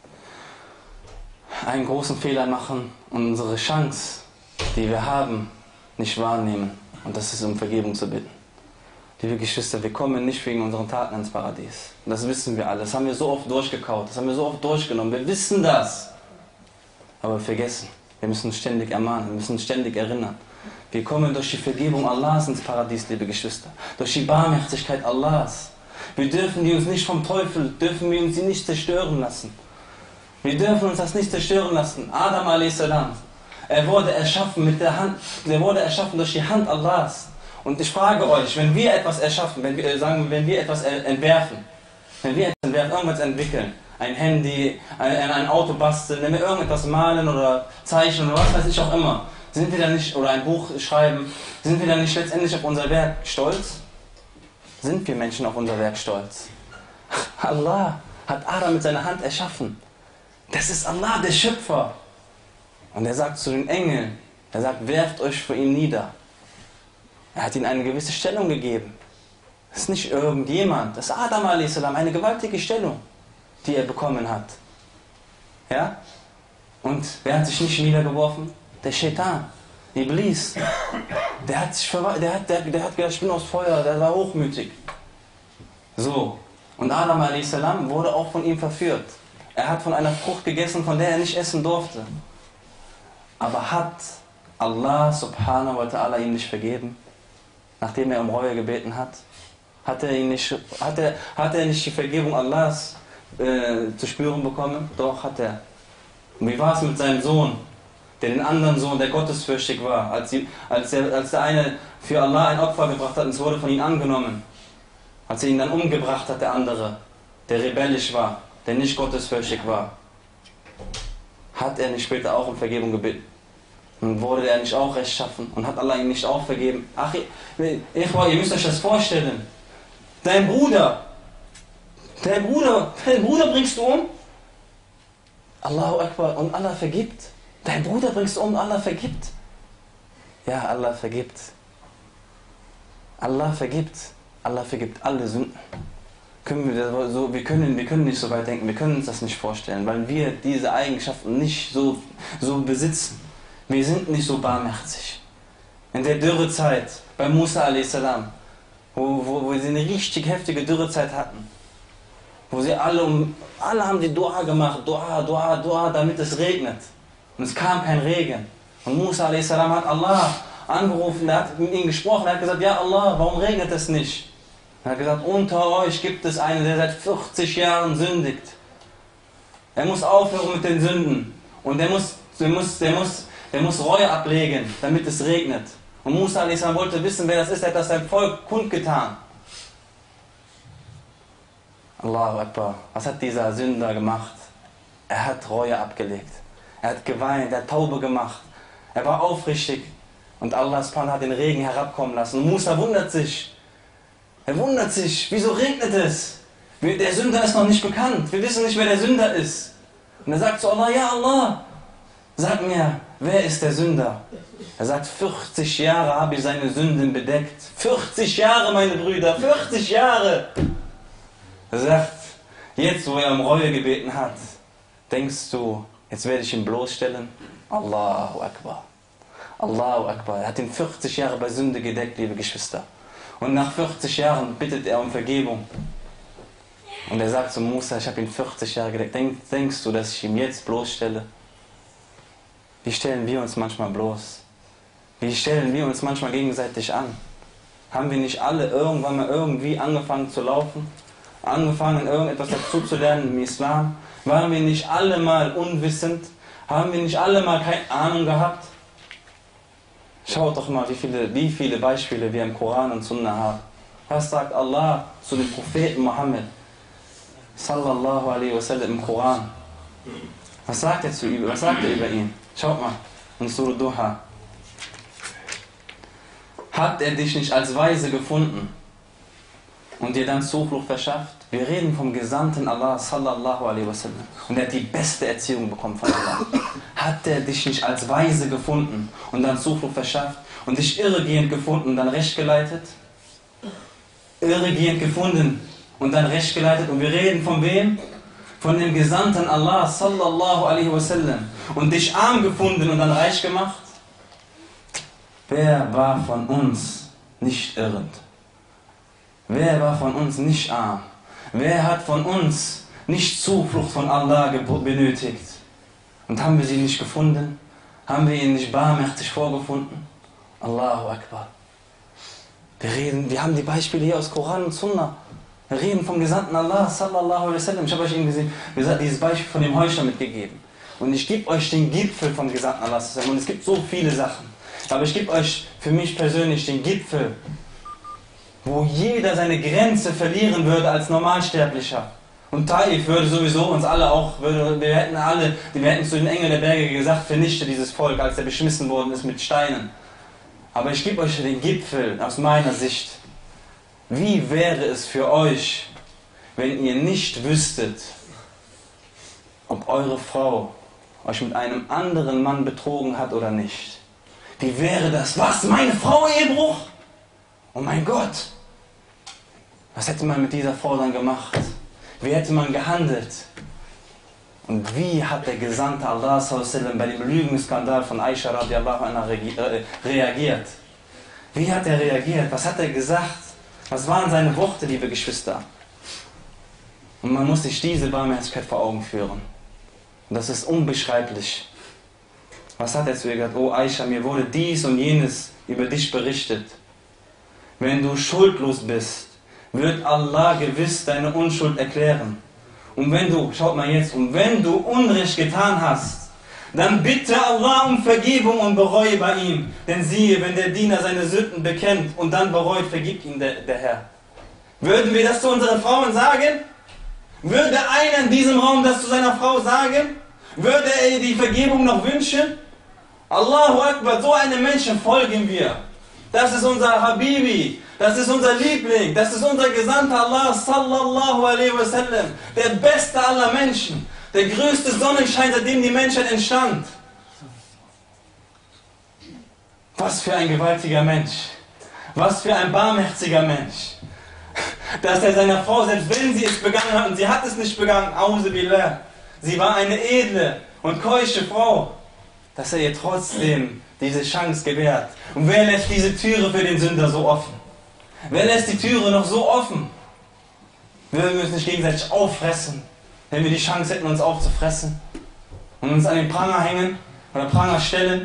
einen großen Fehler machen und unsere Chance, die wir haben, nicht wahrnehmen. Und das ist, um Vergebung zu bitten. Liebe Geschwister, wir kommen nicht wegen unseren Taten ins Paradies. Das wissen wir alle. Das haben wir so oft durchgekaut. Das haben wir so oft durchgenommen. Wir wissen das. Aber wir vergessen. Wir müssen uns ständig ermahnen. Wir müssen uns ständig erinnern. Wir kommen durch die Vergebung Allahs ins Paradies, liebe Geschwister. Durch die Barmherzigkeit Allahs. Wir dürfen die uns nicht vom Teufel, dürfen wir uns sie nicht zerstören lassen. Wir dürfen uns das nicht zerstören lassen. Adam a s. Er wurde erschaffen mit der Hand, er wurde erschaffen durch die Hand Allahs. Und ich frage euch, wenn wir etwas erschaffen, wenn wir, sagen, wenn wir etwas entwerfen, wenn wir etwas entwerfen, irgendwas entwickeln, ein Handy, ein, ein Auto basteln, wenn wir irgendetwas malen oder zeichnen oder was weiß ich auch immer, sind wir dann nicht, oder ein Buch schreiben, sind wir dann nicht letztendlich auf unser Werk stolz? Sind wir Menschen auf unser Werk stolz? Allah hat Adam mit seiner Hand erschaffen. Das ist Allah, der Schöpfer. Und er sagt zu den Engeln, er sagt, werft euch vor ihm nieder. Er hat ihnen eine gewisse Stellung gegeben. Das ist nicht irgendjemand, das ist Adam a s. Eine gewaltige Stellung, die er bekommen hat. Ja? Und wer hat sich nicht niedergeworfen? Der Shaitan, Iblis. Der hat sich der hat, der, der hat gedacht, ich bin aus Feuer, der war hochmütig. So, und Adam a s. wurde auch von ihm verführt. Er hat von einer Frucht gegessen, von der er nicht essen durfte. Aber hat Allah subhanahu wa ta'ala ihm nicht vergeben, nachdem er um Reue gebeten hat? Hat er, ihn nicht, hat er, hat er nicht die Vergebung Allahs äh, zu spüren bekommen? Doch, hat er. Und wie war es mit seinem Sohn, der den anderen Sohn, der gottesfürchtig war, als, sie, als, der, als der eine für Allah ein Opfer gebracht hat und es wurde von ihm angenommen, als er ihn dann umgebracht hat, der andere, der rebellisch war, der nicht gottesfürchtig war, hat er nicht später auch um Vergebung gebeten? Und wurde er nicht auch rechtschaffen und hat Allah ihm nicht auch vergeben? Ach, ihr, ihr müsst euch das vorstellen. Dein Bruder, dein Bruder, dein Bruder bringst du um? Allahu Akbar, und Allah vergibt. Dein Bruder bringst du um, Allah vergibt. Ja, Allah vergibt. Allah vergibt. Allah vergibt alle Sünden. Können wir, so, wir, können, wir können nicht so weit denken, wir können uns das nicht vorstellen, weil wir diese Eigenschaften nicht so, so besitzen. Wir sind nicht so barmherzig. In der Dürrezeit bei Musa a s, wo, wo, wo sie eine richtig heftige Dürrezeit hatten, wo sie alle, um, alle haben die Dua gemacht, Dua, Dua, Dua, damit es regnet. Und es kam kein Regen. Und Musa a s. hat Allah angerufen, er hat mit ihm gesprochen, er hat gesagt, ja Allah, warum regnet es nicht? Er hat gesagt, unter euch gibt es einen, der seit vierzig Jahren sündigt. Er muss aufhören mit den Sünden. Und der muss, der muss, der muss, der muss Reue ablegen, damit es regnet. Und Musa a s. wollte wissen, wer das ist, er hat das seinem Volk kundgetan. Allahu Akbar. Was hat dieser Sünder gemacht? Er hat Reue abgelegt. Er hat geweint, er hat Taube gemacht. Er war aufrichtig. Und Allah subhanahu hat den Regen herabkommen lassen. Und Musa wundert sich. Er wundert sich, wieso regnet es? Der Sünder ist noch nicht bekannt. Wir wissen nicht, wer der Sünder ist. Und er sagt zu Allah, ja Allah, sag mir, wer ist der Sünder? Er sagt, vierzig Jahre habe ich seine Sünden bedeckt. vierzig Jahre, meine Brüder, vierzig Jahre. Er sagt, jetzt wo er um Reue gebeten hat, denkst du, jetzt werde ich ihn bloßstellen? Allahu Akbar. Allahu Akbar. Er hat ihn vierzig Jahre bei Sünde gedeckt, liebe Geschwister. Und nach vierzig Jahren bittet er um Vergebung. Und er sagt zu Musa, ich habe ihn vierzig Jahre gedeckt. Denk, denkst du, dass ich ihn jetzt bloßstelle? Wie stellen wir uns manchmal bloß? Wie stellen wir uns manchmal gegenseitig an? Haben wir nicht alle irgendwann mal irgendwie angefangen zu laufen? Angefangen, irgendetwas dazu zu lernen im Islam? Waren wir nicht alle mal unwissend? Haben wir nicht alle mal keine Ahnung gehabt? Schaut doch mal, wie viele, wie viele Beispiele wir im Koran und Sunna haben. Was sagt Allah zu dem Propheten Mohammed? Sallallahu alaihi wasallam im Koran. Was sagt er zu ihm? Was sagt er über ihn? Schaut mal, in Surah Duha. Hat er dich nicht als Weise gefunden und dir dann Zuflucht verschafft? Wir reden vom Gesandten Allah sallallahu alaihi wasallam. Und er hat die beste Erziehung bekommen von Allah. Hat er dich nicht als Weise gefunden und dann Zuflucht verschafft und dich irregehend gefunden und dann recht geleitet? Irregehend gefunden und dann recht geleitet. Und wir reden von wem? Von dem Gesandten Allah sallallahu alaihi wasallam. Und dich arm gefunden und dann reich gemacht? Wer war von uns nicht irrend? Wer war von uns nicht arm? Wer hat von uns nicht Zuflucht von Allah benötigt? Und haben wir sie nicht gefunden? Haben wir ihn nicht barmherzig vorgefunden? Allahu Akbar. Wir, reden, wir haben die Beispiele hier aus Koran und Sunna. Wir reden vom Gesandten Allah sallallahu alaihi wasallam. Ich habe euch eben gesagt, dieses Beispiel von dem Heuchler mitgegeben. Und ich gebe euch den Gipfel vom Gesandten Allah sallallahu alaihi wasallam. Und es gibt so viele Sachen. Aber ich gebe euch für mich persönlich den Gipfel, wo jeder seine Grenze verlieren würde als Normalsterblicher. Und Taif würde sowieso uns alle auch, würde, wir hätten alle, wir hätten zu den Engeln der Berge gesagt, vernichte dieses Volk, als er beschmissen worden ist mit Steinen. Aber ich gebe euch den Gipfel aus meiner Sicht. Wie wäre es für euch, wenn ihr nicht wüsstet, ob eure Frau euch mit einem anderen Mann betrogen hat oder nicht? Wie wäre das? Was? Meine Frau Ehebruch? Oh mein Gott! Was hätte man mit dieser Frau dann gemacht? Wie hätte man gehandelt? Und wie hat der Gesandte Allah sallallahu alaihi wasallam bei dem Lügenskandal von Aisha radiallahu anha reagiert? Wie hat er reagiert? Was hat er gesagt? Was waren seine Worte, liebe Geschwister? Und man muss sich diese Barmherzigkeit vor Augen führen. Und das ist unbeschreiblich. Was hat er zu ihr gesagt? Oh Aisha, mir wurde dies und jenes über dich berichtet. Wenn du schuldlos bist, wird Allah gewiss deine Unschuld erklären. Und wenn du, schaut mal jetzt, und wenn du Unrecht getan hast, dann bitte Allah um Vergebung und bereue bei ihm. Denn siehe, wenn der Diener seine Sünden bekennt und dann bereut, vergibt ihm der, der Herr. Würden wir das zu unseren Frauen sagen? Würde einer in diesem Raum das zu seiner Frau sagen? Würde er ihr die Vergebung noch wünschen? Allahu Akbar, so einem Menschen folgen wir. Das ist unser Habibi, das ist unser Liebling, das ist unser Gesandter Allah sallallahu alaihi wasallam, der beste aller Menschen, der größte Sonnenschein, seitdem die Menschheit entstand. Was für ein gewaltiger Mensch, was für ein barmherziger Mensch, dass er seiner Frau, selbst wenn sie es begangen hat, und sie hat es nicht begangen, Auzu billah, sie war eine edle und keusche Frau, dass er ihr trotzdem diese Chance gewährt. Und wer lässt diese Türe für den Sünder so offen? Wer lässt die Türe noch so offen? Würden wir uns nicht gegenseitig auffressen, wenn wir die Chance hätten, uns aufzufressen und uns an den Pranger hängen oder Pranger stellen?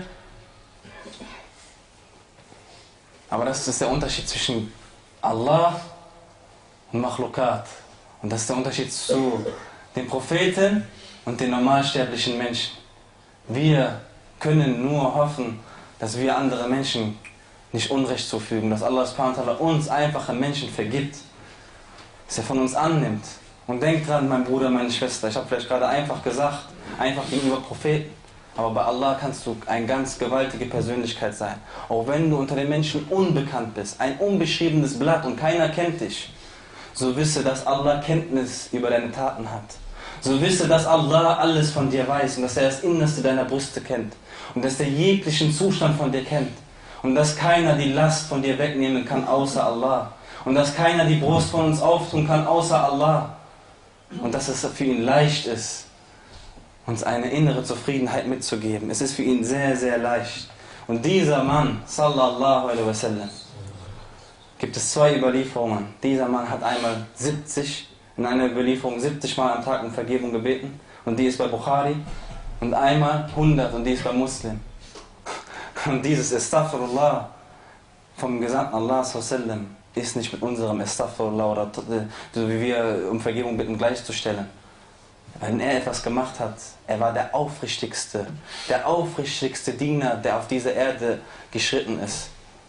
Aber das ist der Unterschied zwischen Allah und Makhlukat. Und das ist der Unterschied zu den Propheten und den normalsterblichen Menschen. Wir können nur hoffen, dass wir andere Menschen nicht Unrecht zufügen, dass Allah subhanahu wa ta'ala uns einfache Menschen vergibt, dass er von uns annimmt. Und denkt dran, mein Bruder, meine Schwester, ich habe vielleicht gerade einfach gesagt, einfach gegenüber Propheten, aber bei Allah kannst du eine ganz gewaltige Persönlichkeit sein. Auch wenn du unter den Menschen unbekannt bist, ein unbeschriebenes Blatt und keiner kennt dich, so wisse, dass Allah Kenntnis über deine Taten hat. So wisse, dass Allah alles von dir weiß und dass er das Innerste deiner Brüste kennt. Und dass er jeglichen Zustand von dir kennt. Und dass keiner die Last von dir wegnehmen kann, außer Allah. Und dass keiner die Brust von uns auftun kann, außer Allah. Und dass es für ihn leicht ist, uns eine innere Zufriedenheit mitzugeben. Es ist für ihn sehr, sehr leicht. Und dieser Mann, sallallahu alaihi wasallam, gibt es zwei Überlieferungen. Dieser Mann hat einmal siebzig, in einer Überlieferung siebzig Mal am Tag um Vergebung gebeten. Und die ist bei Bukhari. Und einmal hundert und die ist bei Muslim. Und dieses Astaghfirullah vom Gesandten Allah sallam ist nicht mit unserem Astaghfirullah oder so wie wir um Vergebung bitten gleichzustellen. Wenn er etwas gemacht hat, er war der aufrichtigste, der aufrichtigste Diener, der auf dieser Erde geschritten ist.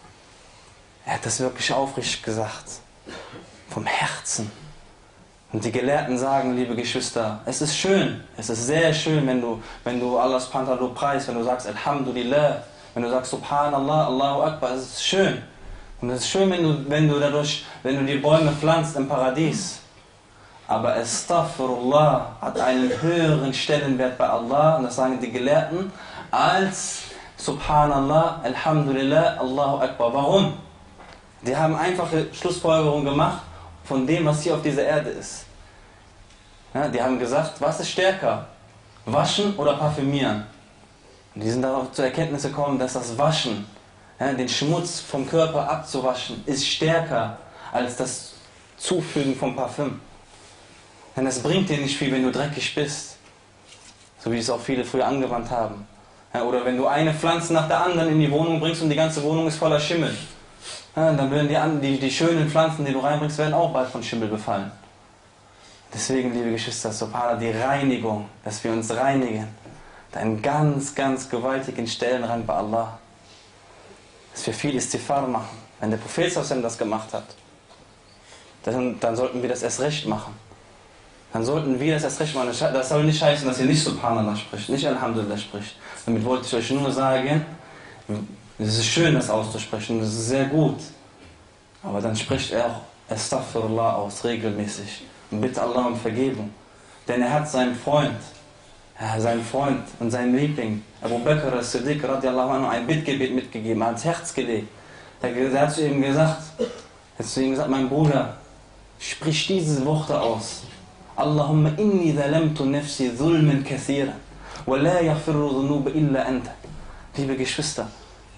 Er hat das wirklich aufrichtig gesagt, vom Herzen. Und die Gelehrten sagen, liebe Geschwister, es ist schön, es ist sehr schön, wenn du, wenn du Allah subhanahu wa ta'ala preist, wenn du sagst Alhamdulillah, wenn du sagst Subhanallah, Allahu Akbar, es ist schön. Und es ist schön, wenn du, wenn du dadurch, wenn du die Bäume pflanzt im Paradies. Aber Astaghfirullah hat einen höheren Stellenwert bei Allah, und das sagen die Gelehrten, als Subhanallah, Alhamdulillah, Allahu Akbar. Warum? Die haben einfache Schlussfolgerungen gemacht von dem, was hier auf dieser Erde ist. Ja, die haben gesagt, was ist stärker? Waschen oder parfümieren? Und die sind darauf zur Erkenntnis gekommen, dass das Waschen, ja, den Schmutz vom Körper abzuwaschen, ist stärker als das Zufügen von Parfüm. Denn es bringt dir nicht viel, wenn du dreckig bist. So wie es auch viele früher angewandt haben. Ja, oder wenn du eine Pflanze nach der anderen in die Wohnung bringst und die ganze Wohnung ist voller Schimmel. Ja, dann werden die, die, die schönen Pflanzen, die du reinbringst, werden auch bald von Schimmel befallen. Deswegen, liebe Geschwister, subhanallah, die Reinigung, dass wir uns reinigen, hat einen ganz, ganz gewaltigen Stellenrang bei Allah. Dass wir viel Istighfar machen. Wenn der Prophet das gemacht hat, dann, dann sollten wir das erst recht machen. Dann sollten wir das erst recht machen. Das soll nicht heißen, dass ihr nicht Subhanallah spricht, nicht Alhamdulillah spricht. Damit wollte ich euch nur sagen, es ist schön, das auszusprechen, das ist sehr gut. Aber dann spricht er auch Astaghfirullah aus, regelmäßig. Und bitte Allah um Vergebung. Denn er hat seinem Freund, ja, seinen Freund und seinen Liebling, Abu Bakr as-Siddiq radiallahu anhu, ein Bittgebet mitgegeben, ans Herz gelegt. Er hat zu ihm gesagt, er hat zu ihm gesagt, mein Bruder, sprich diese Worte aus. Allahumma inni zalamtu nafsi zulman kathira wa la yaghfiru dhunuba illa anta. Liebe Geschwister,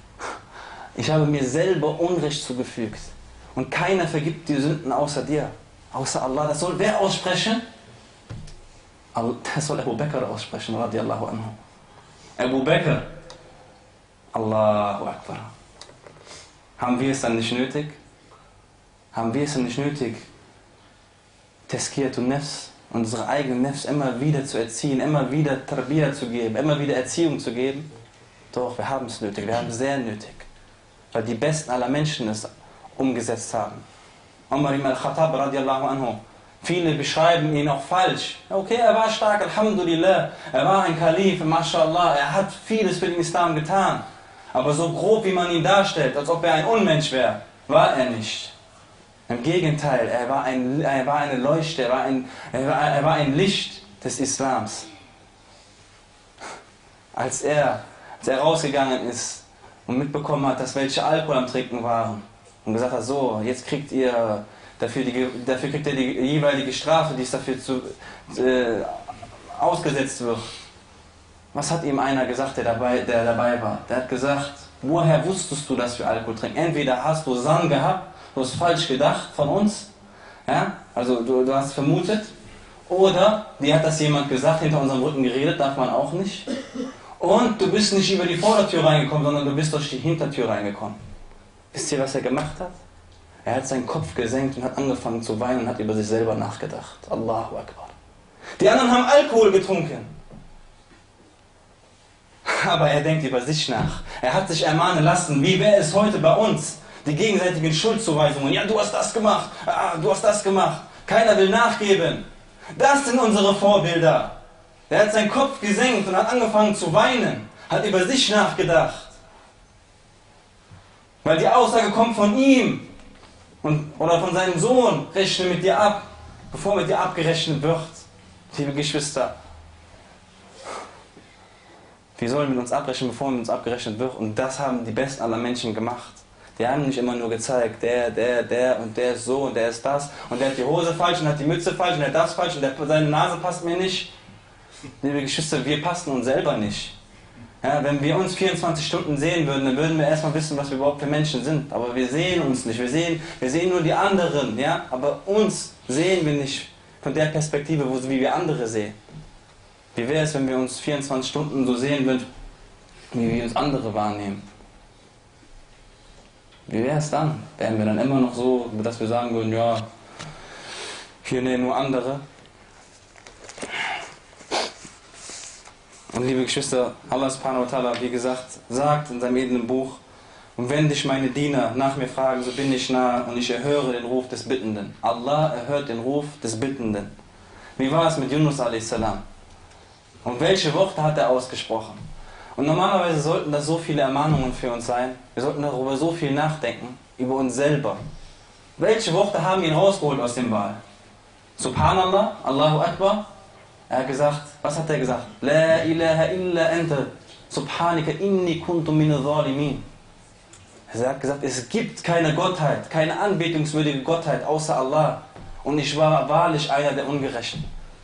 ich habe mir selber Unrecht zugefügt und keiner vergibt die Sünden außer dir, außer Allah. Das soll wer aussprechen? Das soll Abu Bakr aussprechen, radiallahu anhu. Abu Bakr. Allahu Akbar. Haben wir es dann nicht nötig? Haben wir es dann nicht nötig, Tazkiyatun Nafs, unsere eigenen Nafs immer wieder zu erziehen, immer wieder Tarbiyah zu geben, immer wieder Erziehung zu geben? Doch, wir haben es nötig, wir haben es sehr nötig. Weil die besten aller Menschen es umgesetzt haben. Umar ibn al-Khattab radiallahu anhu. Viele beschreiben ihn auch falsch. Okay, er war stark, Alhamdulillah. Er war ein Kalif, MashaAllah. Er hat vieles für den Islam getan. Aber so grob, wie man ihn darstellt, als ob er ein Unmensch wäre, war er nicht. Im Gegenteil, er war, ein, er war eine Leuchte, er war ein, er war, er war ein Licht des Islams. Als er, als er rausgegangen ist und mitbekommen hat, dass welche Alkohol am Trinken waren und gesagt hat, so, jetzt kriegt ihr, dafür, die, dafür kriegt ihr die jeweilige Strafe, die es dafür zu, äh, ausgesetzt wird. Was hat ihm einer gesagt, der dabei, der dabei war? Der hat gesagt, woher wusstest du, dass wir Alkohol trinken? Entweder hast du Sand gehabt, du hast falsch gedacht von uns, ja? Also du, du hast vermutet, oder dir hat das jemand gesagt, hinter unserem Rücken geredet, darf man auch nicht. Und du bist nicht über die Vordertür reingekommen, sondern du bist durch die Hintertür reingekommen. Wisst ihr, was er gemacht hat? Er hat seinen Kopf gesenkt und hat angefangen zu weinen und hat über sich selber nachgedacht. Allahu Akbar. Die anderen haben Alkohol getrunken. Aber er denkt über sich nach. Er hat sich ermahnen lassen, wie wäre es heute bei uns? Die gegenseitigen Schuldzuweisungen. Ja, du hast das gemacht. Ah, du hast das gemacht. Keiner will nachgeben. Das sind unsere Vorbilder. Er hat seinen Kopf gesenkt und hat angefangen zu weinen. Hat über sich nachgedacht. Weil die Aussage kommt von ihm. Und, oder von seinem Sohn. Rechne mit dir ab, bevor mit dir abgerechnet wird. Liebe Geschwister. Wir sollen mit uns abrechnen, bevor mit uns abgerechnet wird. Und das haben die besten aller Menschen gemacht. Die haben nicht immer nur gezeigt, der, der, der und der ist so und der ist das. Und der hat die Hose falsch und hat die Mütze falsch und der hat das falsch und der, seine Nase passt mir nicht. Liebe Geschwister, wir passen uns selber nicht. Ja, wenn wir uns vierundzwanzig Stunden sehen würden, dann würden wir erstmal wissen, was wir überhaupt für Menschen sind. Aber wir sehen uns nicht. Wir sehen, wir sehen nur die anderen. Ja? Aber uns sehen wir nicht von der Perspektive, wo, wie wir andere sehen. Wie wäre es, wenn wir uns vierundzwanzig Stunden so sehen würden, wie wir uns andere wahrnehmen? Wie wäre es dann? Wären wir dann immer noch so, dass wir sagen würden, ja, hier nehmen nur andere? Und liebe Geschwister, Allah subhanahu wa ta'ala, wie gesagt, sagt in seinem edlen Buch, und wenn dich meine Diener nach mir fragen, so bin ich nah und ich erhöre den Ruf des Bittenden. Allah erhört den Ruf des Bittenden. Wie war es mit Yunus a s? Und welche Worte hat er ausgesprochen? Und normalerweise sollten das so viele Ermahnungen für uns sein. Wir sollten darüber so viel nachdenken, über uns selber. Welche Worte haben ihn rausgeholt aus dem Wal? Subhanallah, Allahu Akbar. Er hat gesagt, was hat er gesagt? La ilaha illa anta, subhanika inni kuntu min al-zalimin. Er hat gesagt, es gibt keine Gottheit, keine anbetungswürdige Gottheit außer Allah. Und ich war wahrlich einer der Ungerechten.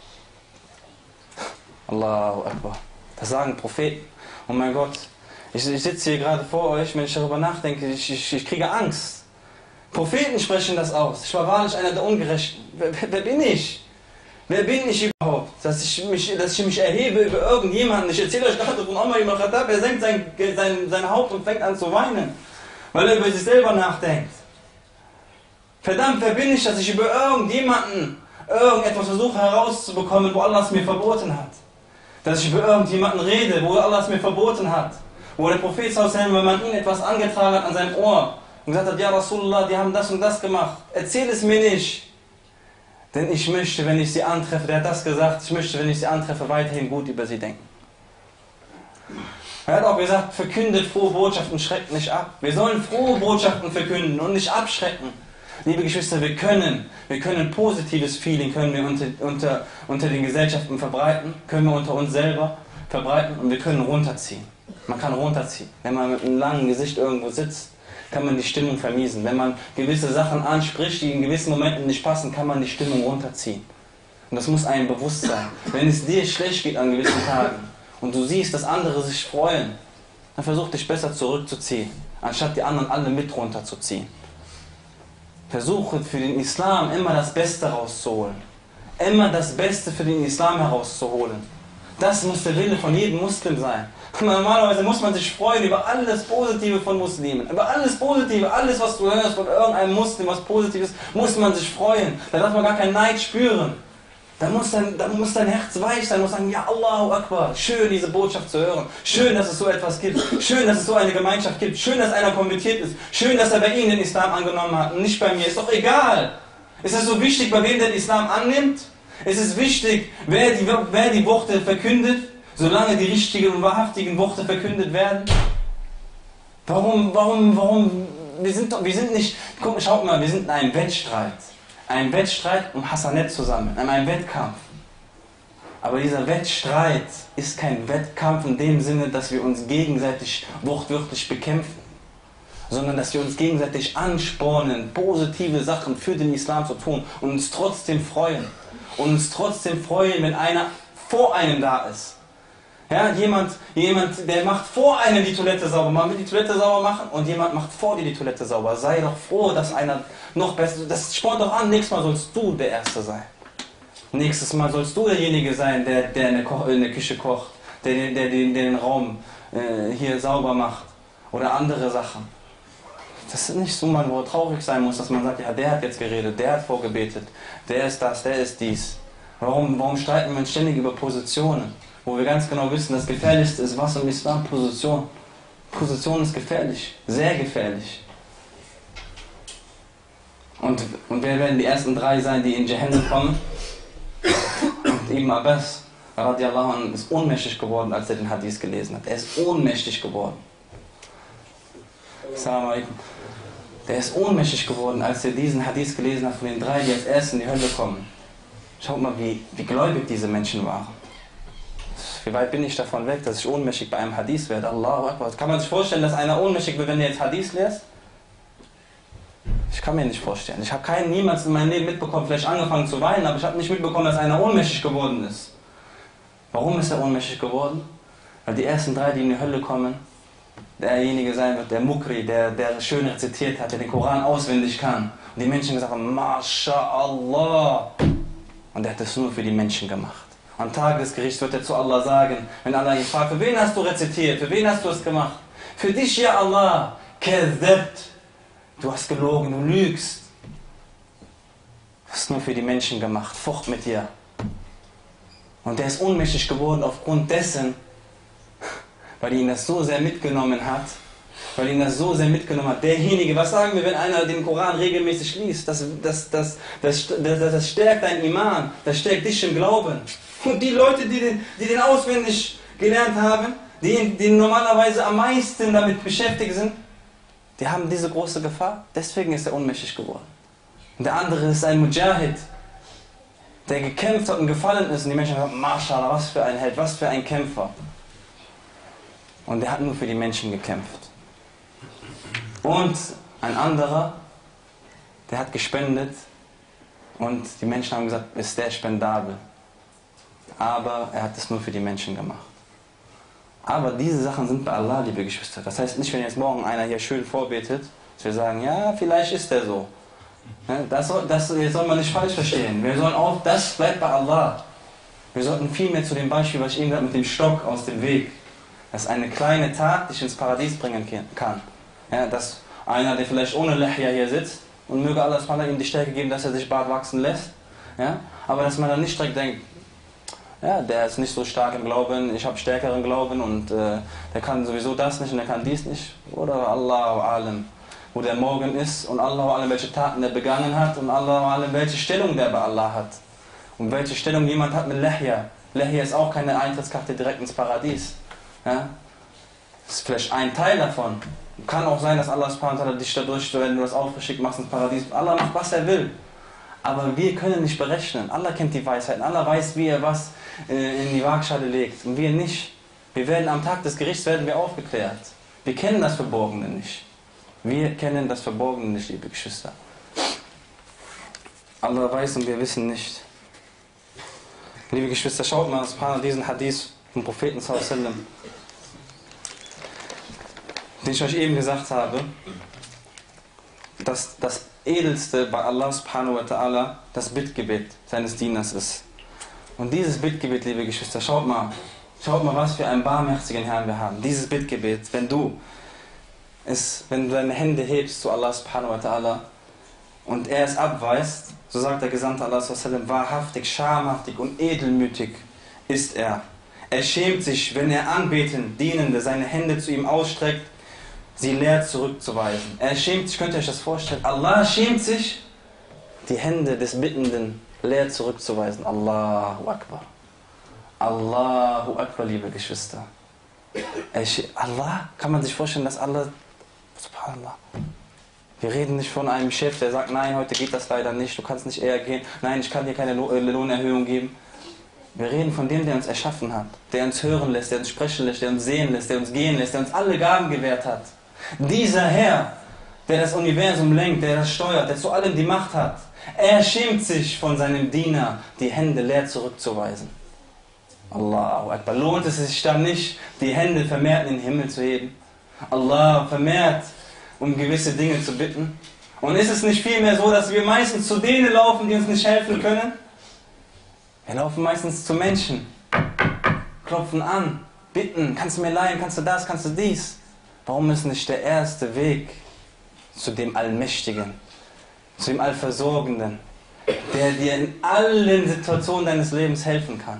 Allahu Akbar. Das sagen Propheten. Oh mein Gott, ich, ich sitze hier gerade vor euch, wenn ich darüber nachdenke, ich, ich, ich kriege Angst. Propheten sprechen das aus. Ich war wahrlich einer der Ungerechten. Wer, wer, wer bin ich? Wer bin ich überhaupt? Dass ich mich, dass ich mich erhebe über irgendjemanden. Ich erzähle euch gerade von Umar ibn al-Khattab, er senkt sein, sein, sein Haupt und fängt an zu weinen, weil er über sich selber nachdenkt. Verdammt, wer bin ich, dass ich über irgendjemanden irgendetwas versuche herauszubekommen, wo Allah es mir verboten hat? Dass ich über irgendjemanden rede, wo Allah es mir verboten hat. Wo der Prophet, wenn man ihn etwas angetragen hat an seinem Ohr und gesagt hat, ja Rasulullah, die haben das und das gemacht, erzähl es mir nicht. Denn ich möchte, wenn ich sie antreffe, der hat das gesagt, ich möchte, wenn ich sie antreffe, weiterhin gut über sie denken. Er hat auch gesagt, verkündet frohe Botschaften, schreckt nicht ab. Wir sollen frohe Botschaften verkünden und nicht abschrecken. Liebe Geschwister, wir können, wir können positives Feeling können wir unter, unter, unter den Gesellschaften verbreiten, können wir unter uns selber verbreiten und wir können runterziehen. Man kann runterziehen. Wenn man mit einem langen Gesicht irgendwo sitzt, kann man die Stimmung vermiesen. Wenn man gewisse Sachen anspricht, die in gewissen Momenten nicht passen, kann man die Stimmung runterziehen. Und das muss einem bewusst sein. Wenn es dir schlecht geht an gewissen Tagen und du siehst, dass andere sich freuen, dann versuch dich besser zurückzuziehen, anstatt die anderen alle mit runterzuziehen. Versuche für den Islam immer das Beste rauszuholen. immer das Beste für den Islam herauszuholen. Das muss der Wille von jedem Muslim sein. Normalerweise muss man sich freuen über alles Positive von Muslimen. Über alles Positive, alles was du hörst von irgendeinem Muslim, was Positives, muss man sich freuen. Da darf man gar keinen Neid spüren. Da muss, dein, da muss dein Herz weich sein, muss sagen, ja Allahu Akbar, schön diese Botschaft zu hören, schön, dass es so etwas gibt, schön, dass es so eine Gemeinschaft gibt, schön, dass einer konvertiert ist, schön, dass er bei Ihnen den Islam angenommen hat und nicht bei mir, ist doch egal. Ist es so wichtig, bei wem der den Islam annimmt? Es ist wichtig, wer die, wer die Worte verkündet, solange die richtigen und wahrhaftigen Worte verkündet werden? Warum, warum, warum, wir sind, wir sind nicht, guck, schaut mal, wir sind in einem Wettstreit. Ein Wettstreit, um Hasanet zu sammeln, an einem Wettkampf. Aber dieser Wettstreit ist kein Wettkampf in dem Sinne, dass wir uns gegenseitig wortwörtlich bekämpfen, sondern dass wir uns gegenseitig anspornen, positive Sachen für den Islam zu tun und uns trotzdem freuen. Und uns trotzdem freuen, wenn einer vor einem da ist. Ja, jemand, jemand, der macht vor einem die Toilette sauber, man will die Toilette sauber machen und jemand macht vor dir die Toilette sauber. Sei doch froh, dass einer noch besser, das spornt doch an, nächstes Mal sollst du der Erste sein. Nächstes Mal sollst du derjenige sein, der, der in, der Ko in der Küche kocht, der, der, der, der den Raum äh, hier sauber macht oder andere Sachen. Das ist nicht so, man, wo traurig sein muss, dass man sagt, ja, der hat jetzt geredet, der hat vorgebetet, der ist das, der ist dies. Warum, warum streiten wir uns ständig über Positionen? Wo wir ganz genau wissen, das Gefährlichste ist was im Islam? Position. Position ist gefährlich, sehr gefährlich. Und, und wir werden die ersten drei sein, die in Jahannam kommen. Und Ibn Abbas radiallahu anhu ist ohnmächtig geworden, als er den Hadith gelesen hat. Er ist ohnmächtig geworden. Assalamu alaikum. Der ist ohnmächtig geworden, als er diesen Hadith gelesen hat von den drei, die als erstes in die Hölle kommen. Schaut mal, wie, wie gläubig diese Menschen waren. Wie weit bin ich davon weg, dass ich ohnmächtig bei einem Hadith werde? Allahu Akbar. Kann man sich vorstellen, dass einer ohnmächtig wird, wenn er jetzt Hadith lässt? Ich kann mir nicht vorstellen. Ich habe keinen, niemals in meinem Leben mitbekommen, vielleicht angefangen zu weinen, aber ich habe nicht mitbekommen, dass einer ohnmächtig geworden ist. Warum ist er ohnmächtig geworden? Weil die ersten drei, die in die Hölle kommen, derjenige sein wird, der Mukri, der, der schön rezitiert hat, der den Koran auswendig kann. Und die Menschen gesagt haben, MashaAllah. Und er hat das nur für die Menschen gemacht. Am Tag des Gerichts wird er zu Allah sagen, wenn Allah ihn fragt, für wen hast du rezitiert, für wen hast du es gemacht? Für dich, ja Allah, Kadhabt. Du hast gelogen, du lügst. Du hast nur für die Menschen gemacht, fort mit dir. Und er ist ohnmächtig geworden aufgrund dessen, weil ihn das so sehr mitgenommen hat, weil ihn das so sehr mitgenommen hat. Derjenige, was sagen wir, wenn einer den Koran regelmäßig liest? Das, das, das, das, das, das stärkt dein Iman, das stärkt dich im Glauben. Und die Leute, die den, die den auswendig gelernt haben, die, die normalerweise am meisten damit beschäftigt sind, die haben diese große Gefahr. Deswegen ist er ohnmächtig geworden. Und der andere ist ein Mujahid, der gekämpft hat und gefallen ist. Und die Menschen sagen, Mashallah, was für ein Held, was für ein Kämpfer. Und er hat nur für die Menschen gekämpft. Und ein anderer, der hat gespendet und die Menschen haben gesagt, ist der spendabel. Aber er hat es nur für die Menschen gemacht. Aber diese Sachen sind bei Allah, liebe Geschwister. Das heißt nicht, wenn jetzt morgen einer hier schön vorbetet, dass wir sagen, ja, vielleicht ist der so. Das soll, das soll man nicht falsch verstehen. Wir sollen auch, das bleibt bei Allah. Wir sollten vielmehr zu dem Beispiel, was ich eben gesagt habe, mit dem Stock aus dem Weg. Dass eine kleine Tat dich ins Paradies bringen kann. Ja, dass einer, der vielleicht ohne Lahya hier sitzt, und möge Allah ihm die Stärke geben, dass er sich Bart wachsen lässt. Ja, aber dass man dann nicht direkt denkt, ja, der ist nicht so stark im Glauben, ich habe stärkeren Glauben und äh, der kann sowieso das nicht und der kann dies nicht. Oder Allahu Alam, wo der morgen ist und Allahu Alam, welche Taten der begangen hat und Allahu Alam, welche Stellung der bei Allah hat. Und welche Stellung jemand hat mit Lahya. Lahya ist auch keine Eintrittskarte direkt ins Paradies. Ja? Das ist vielleicht ein Teil davon. Kann auch sein, dass Allah subhanahu wa ta'ala dich dadurch, wenn du das aufrichtig machst ins Paradies, Allah macht, was er will. Aber wir können nicht berechnen. Allah kennt die Weisheiten. Allah weiß, wie er was äh, in die Waagschale legt. Und wir nicht. Wir werden am Tag des Gerichts werden wir aufgeklärt. Wir kennen das Verborgene nicht. Wir kennen das Verborgene nicht, liebe Geschwister. Allah weiß und wir wissen nicht. Liebe Geschwister, schaut mal subhanahu diesen Hadith vom Propheten sallallahu alaihi wasallam, den ich euch eben gesagt habe. dass das Edelste bei Allah subhanahu wa ta'ala das Bittgebet seines Dieners ist. Und dieses Bittgebet, liebe Geschwister, schaut mal, schaut mal, was für einen barmherzigen Herrn wir haben. Dieses Bittgebet, wenn du es, wenn du deine Hände hebst zu Allah subhanahu wa ta'ala und er es abweist, so sagt der Gesandte Allah sallallahu alaihi wasallam, wahrhaftig, schamhaftig und edelmütig ist er. Er schämt sich, wenn er anbeten, Dienende seine Hände zu ihm ausstreckt, sie leer zurückzuweisen. Er schämt sich, könnt ihr euch das vorstellen? Allah schämt sich, die Hände des Bittenden leer zurückzuweisen. Allahu Akbar. Allahu Akbar, liebe Geschwister. Allah, kann man sich vorstellen, dass Allah, subhanallah, wir reden nicht von einem Chef, der sagt, nein, heute geht das leider nicht, du kannst nicht eher gehen, nein, ich kann dir keine Lohnerhöhung geben. Wir reden von dem, der uns erschaffen hat, der uns hören lässt, der uns sprechen lässt, der uns sehen lässt, der uns gehen lässt, der uns alle Gaben gewährt hat. Dieser Herr, der das Universum lenkt, der das steuert, der zu allem die Macht hat, er schämt sich von seinem Diener, die Hände leer zurückzuweisen. Allahu Akbar. Lohnt es sich dann nicht, die Hände vermehrt in den Himmel zu heben? Allah vermehrt, um gewisse Dinge zu bitten? Und ist es nicht vielmehr so, dass wir meistens zu denen laufen, die uns nicht helfen können? Wir laufen meistens zu Menschen, klopfen an, bitten, kannst du mir leihen, kannst du das, kannst du dies? Warum ist nicht der erste Weg zu dem Allmächtigen, zu dem Allversorgenden, der dir in allen Situationen deines Lebens helfen kann?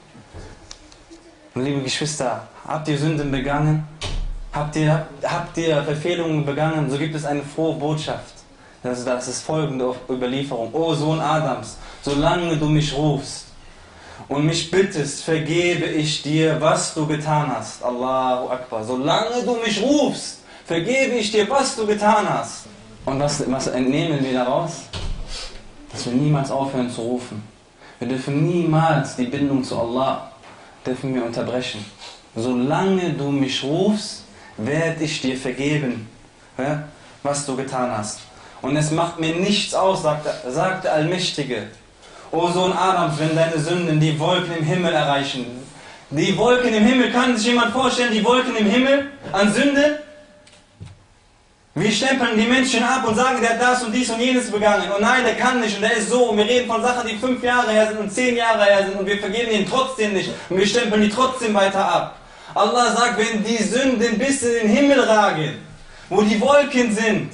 Und liebe Geschwister, habt ihr Sünden begangen? Habt ihr, habt ihr Verfehlungen begangen? So gibt es eine frohe Botschaft. Das ist, das ist folgende Überlieferung. O Sohn Adams, solange du mich rufst und mich bittest, vergebe ich dir, was du getan hast. Allahu Akbar. Solange du mich rufst, vergebe ich dir, was du getan hast. Und was, was entnehmen wir daraus? Dass wir niemals aufhören zu rufen. Wir dürfen niemals die Bindung zu Allah dürfen wir unterbrechen. Solange du mich rufst, werde ich dir vergeben, ja, was du getan hast. Und es macht mir nichts aus, sagt, sagt der Allmächtige. O Sohn Adams, wenn deine Sünden die Wolken im Himmel erreichen. Die Wolken im Himmel, kann sich jemand vorstellen, die Wolken im Himmel an Sünde? Wir stempeln die Menschen ab und sagen, der hat das und dies und jenes begangen. Und nein, der kann nicht und der ist so. Und wir reden von Sachen, die fünf Jahre her sind und zehn Jahre her sind und wir vergeben ihn trotzdem nicht. Und wir stempeln die trotzdem weiter ab. Allah sagt, wenn die Sünden bis in den Himmel ragen, wo die Wolken sind,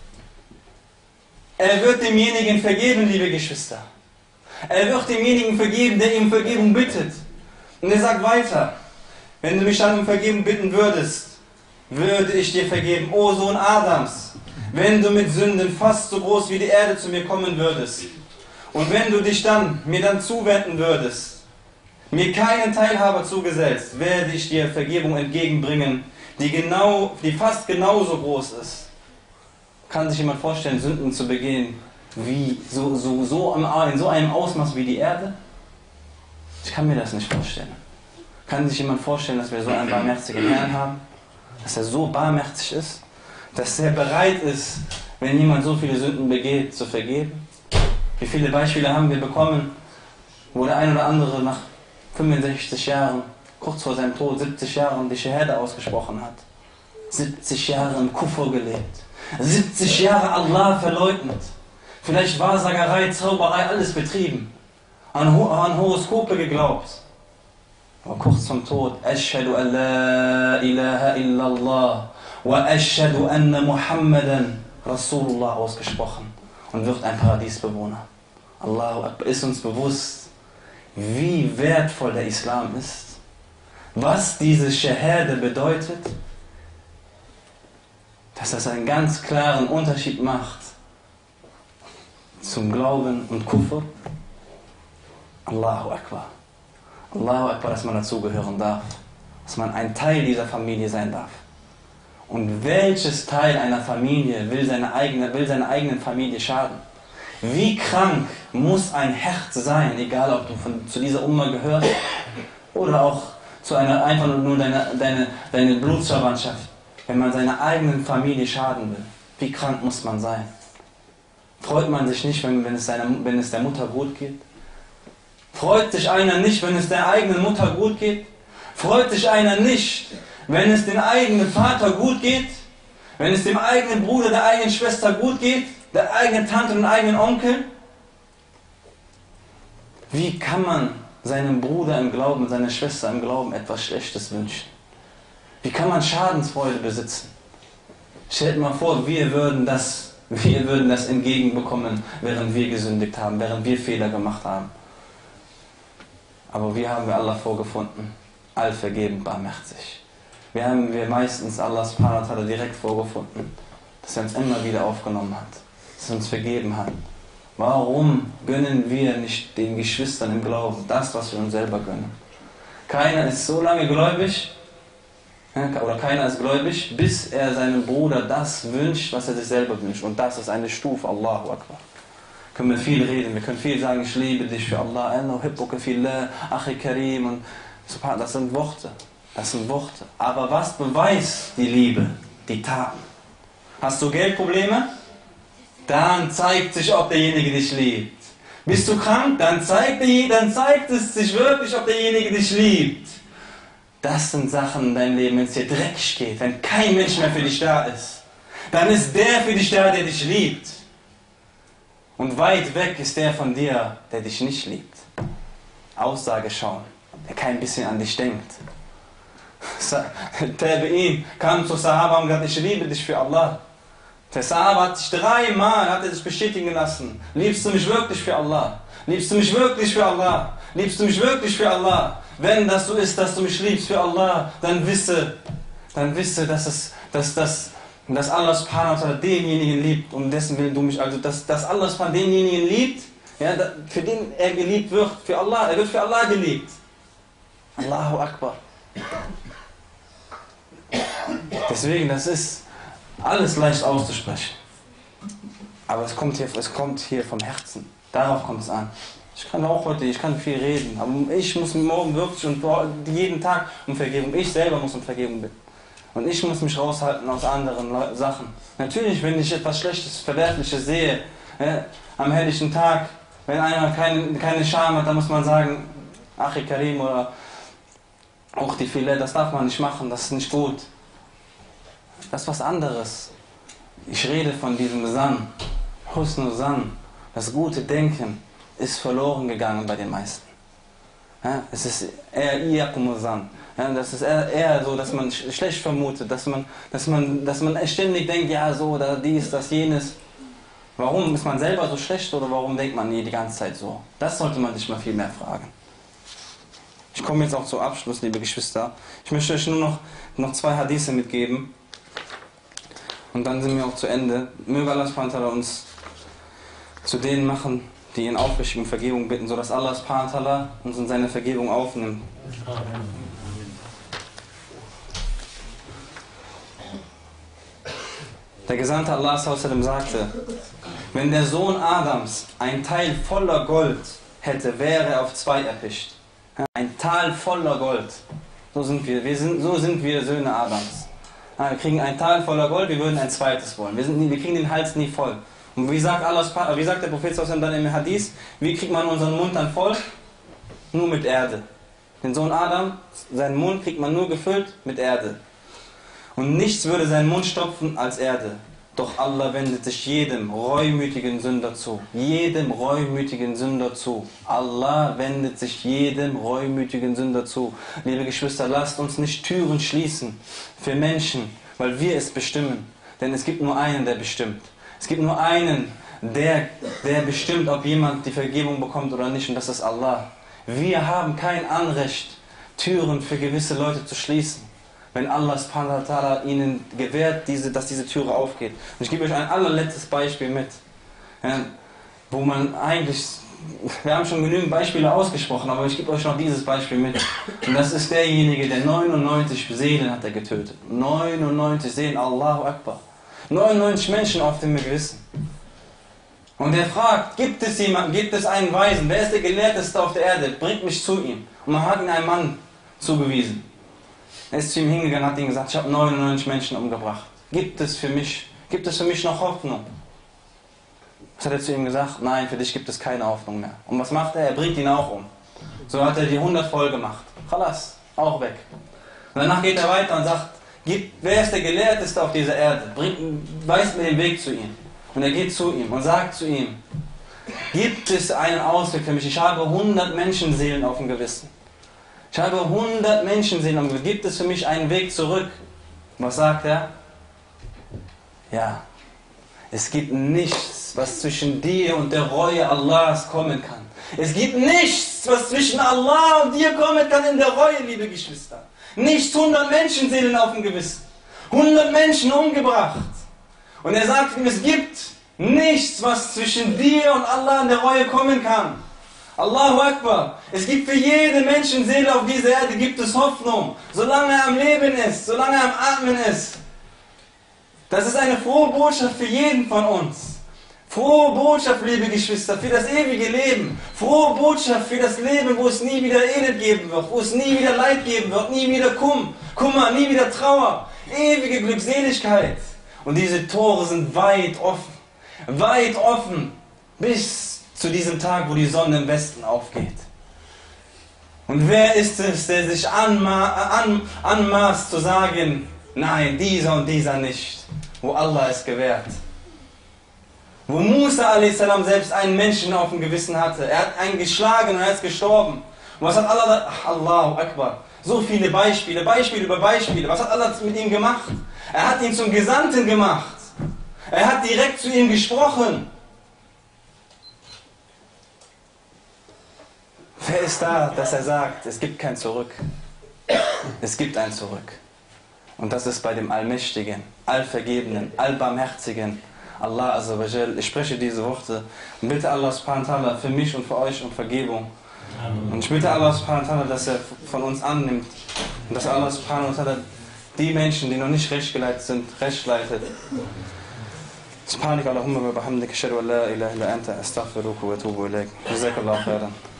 er wird demjenigen vergeben, liebe Geschwister. Er wird demjenigen vergeben, der ihm Vergebung bittet. Und er sagt weiter, wenn du mich dann um Vergebung bitten würdest, würde ich dir vergeben, o Sohn Adams, wenn du mit Sünden fast so groß wie die Erde zu mir kommen würdest. Und wenn du dich dann mir dann zuwenden würdest, mir keinen Teilhaber zugesetzt, werde ich dir Vergebung entgegenbringen, die, genau, die fast genauso groß ist. Kann sich jemand vorstellen, Sünden zu begehen, wie, so, so, so in so einem Ausmaß wie die Erde? Ich kann mir das nicht vorstellen. Kann sich jemand vorstellen, dass wir so einen barmherzigen Herrn haben? Dass er so barmherzig ist? Dass er bereit ist, wenn jemand so viele Sünden begeht, zu vergeben? Wie viele Beispiele haben wir bekommen, wo der ein oder andere nach fünfundsechzig Jahren, kurz vor seinem Tod, siebzig Jahren die Shahada ausgesprochen hat. siebzig Jahre im Kufr gelebt. siebzig Jahre Allah verleugnet. Vielleicht Wahrsagerei, Zauberei, alles betrieben. An, Ho an Horoskope geglaubt. Aber kurz zum Tod. Ashhadu an la ilaha illallah wa ashhadu anna Muhammadan Rasulullah ausgesprochen. Und wird ein Paradiesbewohner. Allahu Akbar. Ist uns bewusst, wie wertvoll der Islam ist. Was diese Shahada bedeutet. Dass das einen ganz klaren Unterschied macht zum Glauben und Kufr. Allahu Akbar. Allahu Akbar, dass man dazugehören darf. Dass man ein Teil dieser Familie sein darf. Und welches Teil einer Familie will seine eigene, will seiner eigenen Familie schaden? Wie krank muss ein Herz sein, egal ob du von, zu dieser Umma gehörst oder auch zu einer einfach nur deine, deine, deine Blutsverwandtschaft, wenn man seiner eigenen Familie schaden will. Wie krank muss man sein? Freut man sich nicht, wenn, wenn, es seiner, wenn es der Mutter gut geht? Freut sich einer nicht, wenn es der eigenen Mutter gut geht? Freut sich einer nicht, wenn es dem eigenen Vater gut geht? Wenn es dem eigenen Bruder, der eigenen Schwester gut geht, der eigenen Tante und eigenen Onkel, wie kann man seinem Bruder im Glauben, seiner Schwester im Glauben etwas Schlechtes wünschen? Wie kann man Schadensfreude besitzen? Stellt mal vor, wir würden das, wir würden das entgegenbekommen, während wir gesündigt haben, während wir Fehler gemacht haben. Aber wie haben wir Allah vorgefunden? Allvergebend, barmherzig. Wir haben wir meistens Allah subhanahu wa ta'ala direkt vorgefunden, dass er uns immer wieder aufgenommen hat, dass er uns vergeben hat. Warum gönnen wir nicht den Geschwistern im Glauben das, was wir uns selber gönnen? Keiner ist so lange gläubig, oder keiner ist gläubig, bis er seinem Bruder das wünscht, was er sich selber wünscht. Und das ist eine Stufe, Allahu Akbar. Können wir viel reden, wir können viel sagen, ich liebe dich für Allah, Achi Karim, und das sind Worte, das sind Worte. Aber was beweist die Liebe? Die Taten. Hast du Geldprobleme? Dann zeigt sich, ob derjenige dich liebt. Bist du krank? Dann zeigt, die, dann zeigt es sich wirklich, ob derjenige dich liebt. Das sind Sachen in deinem Leben, wenn es dir dreckig geht, wenn kein Mensch mehr für dich da ist. Dann ist der für dich da, der dich liebt. Und weit weg ist der von dir, der dich nicht liebt. Aussage schauen, der kein bisschen an dich denkt. Tabi'in kam zu Sahaba und gesagt, ich liebe dich für Allah. Der Sahaba hat sich dreimal hat er sich bestätigen lassen. Liebst du mich wirklich für Allah? Liebst du mich wirklich für Allah? Liebst du mich wirklich für Allah? Wenn das so ist, dass du mich liebst für Allah, dann wisse, dann wisse, dass es, dass, dass, dass Allah subhanahu wa ta'ala denjenigen liebt, um dessen Willen du mich, also dass, dass Allah von denjenigen liebt, ja, für den er geliebt wird, für Allah, er wird für Allah geliebt. Allahu Akbar. Deswegen, das ist alles leicht auszusprechen. Aber es kommt hier, es kommt hier vom Herzen. Darauf kommt es an. Ich kann auch heute, ich kann viel reden, aber ich muss morgen wirklich und jeden Tag um Vergebung. Ich selber muss um Vergebung bitten. Und ich muss mich raushalten aus anderen Sachen. Natürlich, wenn ich etwas Schlechtes, Verwerfliches sehe, ja, am helllichen Tag, wenn einer keine, keine Scham hat, dann muss man sagen, Achi Karim oder auch die Filet, das darf man nicht machen, das ist nicht gut. Das ist was anderes. Ich rede von diesem San, Husnu San, das gute Denken ist verloren gegangen bei den meisten. Ja, es ist eher Iyakum San. Ja, das ist eher, eher so, dass man sch schlecht vermutet, dass man, dass, man, dass man ständig denkt, ja so, oder dies, das, jenes. Warum ist man selber so schlecht oder warum denkt man nie die ganze Zeit so? Das sollte man sich mal viel mehr fragen. Ich komme jetzt auch zum Abschluss, liebe Geschwister. Ich möchte euch nur noch, noch zwei Hadithe mitgeben. Und dann sind wir auch zu Ende. Möge Allah subhanahu wa ta'ala uns zu denen machen, die in Aufrichtung um Vergebung bitten, sodass Allah subhanahu wa ta'ala uns in seine Vergebung aufnimmt. Der Gesandte Allah sagte, wenn der Sohn Adams ein Teil voller Gold hätte, wäre er auf zwei erpicht. Ein Tal voller Gold. So sind wir. wir sind, so sind wir Söhne Adams. Wir kriegen ein Tal voller Gold, wir würden ein zweites wollen. Wir, sind nie, wir kriegen den Hals nie voll. Und wie sagt, Allah, wie sagt der Prophet dann im Hadith, wie kriegt man unseren Mund dann voll? Nur mit Erde. Den Sohn Adam, seinen Mund kriegt man nur gefüllt mit Erde. Und nichts würde seinen Mund stopfen als Erde. Doch Allah wendet sich jedem reumütigen Sünder zu. Jedem reumütigen Sünder zu. Allah wendet sich jedem reumütigen Sünder zu. Liebe Geschwister, lasst uns nicht Türen schließen für Menschen, weil wir es bestimmen. Denn es gibt nur einen, der bestimmt. Es gibt nur einen, der, der bestimmt, ob jemand die Vergebung bekommt oder nicht, und das ist Allah. Wir haben kein Anrecht, Türen für gewisse Leute zu schließen, wenn Allah subhanahu wa ta'ala ihnen gewährt, diese, dass diese Türe aufgeht. Und ich gebe euch ein allerletztes Beispiel mit, ja, wo man eigentlich, wir haben schon genügend Beispiele ausgesprochen, aber ich gebe euch noch dieses Beispiel mit. Und das ist derjenige, der neunundneunzig Seelen hat er getötet. neunundneunzig Seelen, Allahu Akbar. neunundneunzig Menschen auf dem Gewissen. Und er fragt, gibt es jemanden, gibt es einen Weisen, wer ist der Gelehrteste auf der Erde, bringt mich zu ihm. Und man hat ihm einen Mann zugewiesen. Er ist zu ihm hingegangen und hat ihm gesagt, ich habe neunundneunzig Menschen umgebracht. Gibt es für mich, gibt es für mich noch Hoffnung? Was hat er zu ihm gesagt? Nein, für dich gibt es keine Hoffnung mehr. Und was macht er? Er bringt ihn auch um. So hat er die hundert voll gemacht. Khalas, auch weg. Und danach geht er weiter und sagt, Gibt, wer ist der Gelehrteste auf dieser Erde? Bringt, weist mir den Weg zu ihm. Und er geht zu ihm und sagt zu ihm, gibt es einen Ausweg für mich? Ich habe hundert Menschenseelen auf dem Gewissen. Ich habe hundert Menschenseelen auf dem Gewissen. Gibt es für mich einen Weg zurück? Was sagt er? Ja, es gibt nichts, was zwischen dir und der Reue Allahs kommen kann. Es gibt nichts, was zwischen Allah und dir kommen kann in der Reue, liebe Geschwister. Nicht hundert Menschenseelen auf dem Gewissen. hundert Menschen umgebracht. Und er sagt ihm, es gibt nichts, was zwischen dir und Allah in der Reue kommen kann. Allahu Akbar. Es gibt für jede Menschenseele auf dieser Erde gibt es Hoffnung. Solange er am Leben ist, solange er am Atmen ist. Das ist eine frohe Botschaft für jeden von uns. Frohe Botschaft, liebe Geschwister, für das ewige Leben. Frohe Botschaft für das Leben, wo es nie wieder Elend geben wird, wo es nie wieder Leid geben wird, nie wieder Kummer, nie wieder Trauer. Ewige Glückseligkeit. Und diese Tore sind weit offen. Weit offen. Bis zu diesem Tag, wo die Sonne im Westen aufgeht. Und wer ist es, der sich anma an anmaßt zu sagen, nein, dieser und dieser nicht, wo Allah es gewährt. Wo Musa a s. selbst einen Menschen auf dem Gewissen hatte. Er hat einen geschlagen und er ist gestorben. Und was hat Allah da? Ach, Allahu Akbar. So viele Beispiele, Beispiele über Beispiele. Was hat Allah mit ihm gemacht? Er hat ihn zum Gesandten gemacht. Er hat direkt zu ihm gesprochen. Wer ist da, dass er sagt, es gibt kein Zurück? Es gibt ein Zurück. Und das ist bei dem Allmächtigen, Allvergebenen, Allbarmherzigen, Allah Azza wa Jal. Ich spreche diese Worte und bitte Allah subhanahu wa ta'ala für mich und für euch um Vergebung. Und ich bitte Allah subhanahu wa ta'ala, dass er von uns annimmt und dass Allah subhanahu wa ta'ala die Menschen, die noch nicht recht geleitet sind, recht leitet. Subhanaka Allahumma wa bihamdika ashhadu an la ilaha illa anta astaghfiruka wa atubu ilaik. Jazakallahu khairan.